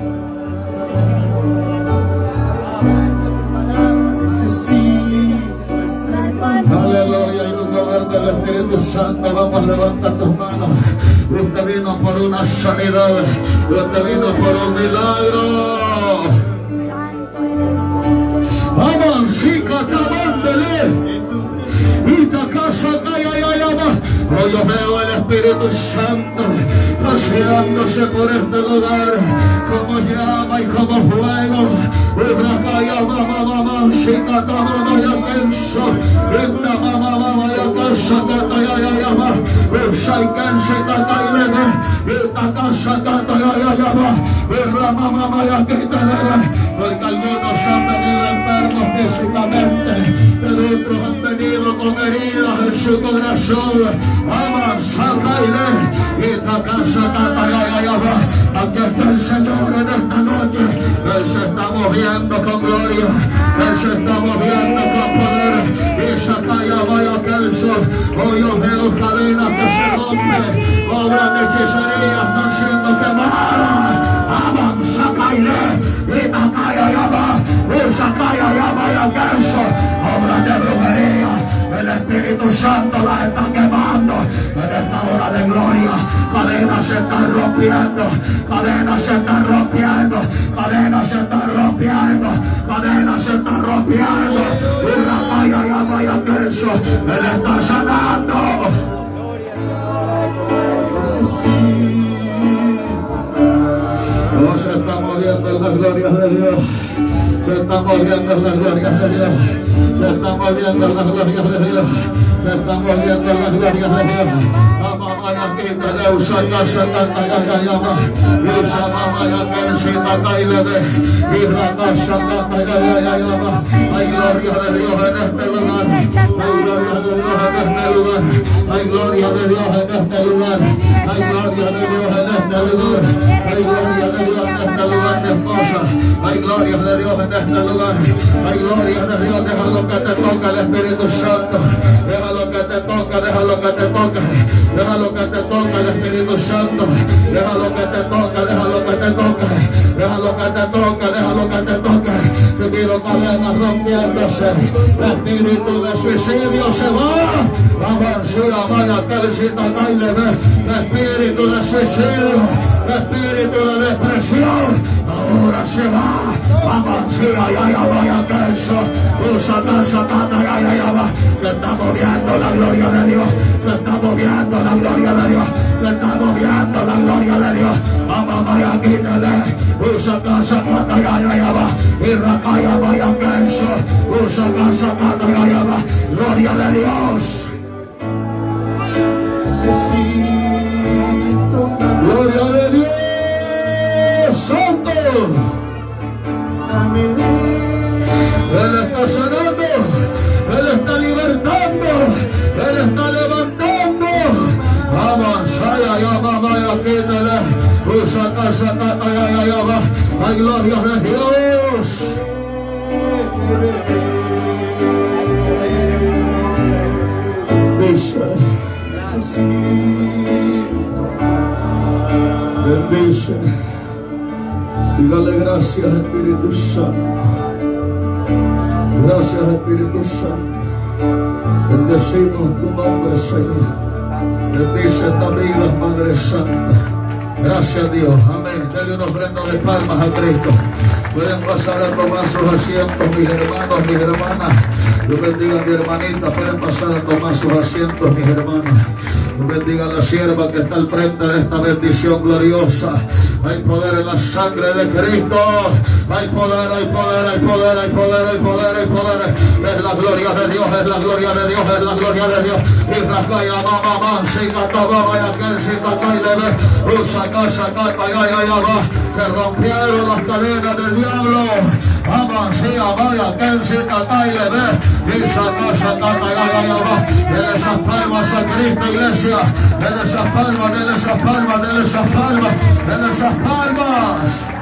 Aleluya, hay un mover del Espíritu Santo. Vamos, levanta tus manos. Usted vino por una sanidad. Usted vino por un milagro. Santo eres tú, Señor. Vamos, chica, camándele. Y ta casa calla. Hoy yo veo el Espíritu Santo paseándose por este lugar como llama y como fuego. Chica, mamá, ya pienso. Esta mamá, ya casa, ya. Usai canse, tataileme. Esta casa, ya. Mamá, ya quítale. Porque algunos han venido enfermos físicamente, pero otros han venido con heridas en su corazón. Vamos, sacaile. Esta casa, ya. Aquí está el Señor en esta noche. Él se está moviendo con gloria. Él se está moviendo con poder. Y saca vaya Kelso. Hoy yo veo cadenas que se rompen. Obras de hechicería están siendo quemadas. Vamos, sacaile. Y Takaya llama. Y Sakaya llama Kelso. Obras de brujería. El Espíritu Santo la está quemando en esta hora de gloria. Cadenas se están rompiendo, cadenas se están rompiendo, cadenas se están rompiendo, cadenas se están rompiendo. Y la vaya llama y aquello, Él está sanando. Oh, se está moviendo en la gloria de Dios. Se está moviendo en la gloria de Dios. Se está moviendo en la gloria de Dios. Se está moviendo en la gloria de Dios. Mamá ya quita de usar casa tanta ya llama. Usa mamá ya pensita cailede. Y la casa tanta ya llama. Hay gloria de Dios en este lugar. Hay gloria de Dios en este lugar. Hay gloria de Dios en este lugar. Hay gloria de Dios en este lugar. Hay gloria de Dios en este lugar, mi esposa. Hay gloria de Dios en este lugar. Hay gloria de Dios. Déjalo que te toque el Espíritu Santo. Déjalo que te toque, déjalo que te toque. Déjalo que te toque el Espíritu Santo. Déjalo que te toque, déjalo que te toque. Déjalo que te toque, déjalo que te toque. Si miro cadenas rompiéndose, espíritu de suicidio se va. Avancía, vaya, que visita caile, espíritu de suicidio, espíritu de depresión, ahora se va. Avancía, ya vaya, que eso, usa casa, ya va. Se está moviendo la gloria de Dios, se está moviendo la gloria de Dios, se está moviendo la gloria de Dios. Vaya, quítale, usa casa, ya va. Y racaya, vaya, que eso, usa casa, ya va. Gloria de Dios. Gloria de Dios Santo. Él está sanando, Él está libertando, Él está levantando. Avanzaya, ya vaya, quítale. Usa casa, ya va. Hay gloria de Dios. Bendice. Dígale gracias, Espíritu Santo. Gracias, Espíritu Santo. Bendecimos tu nombre, Señor. Bendice esta vida, Madre Santa. Gracias, Dios. Amén. Dale una ofrenda de palmas a Cristo. Pueden pasar a tomar sus asientos, mis hermanos, mis hermanas. Dios bendiga a mi hermanita. Pueden pasar a tomar sus asientos, mis hermanos. Dios bendiga a la sierva que está al frente de esta bendición gloriosa. Hay poder en la sangre de Cristo. Hay poder, hay poder, hay poder, hay poder, hay poder, hay poder. Es la gloria de Dios, es la gloria de Dios, es la gloria de Dios. Y Racaya, mamá, si cataba, ya que si cataba, usa casa, cata, ya va. Se rompieron las cadenas del diablo. Avancía, vaya, que si cataba, y ve. Y saca, cata, ya va. Dele esas palmas a Cristo, iglesia. Dele esas palmas, dele esas palmas, dele esas palmas, dele esas palmas.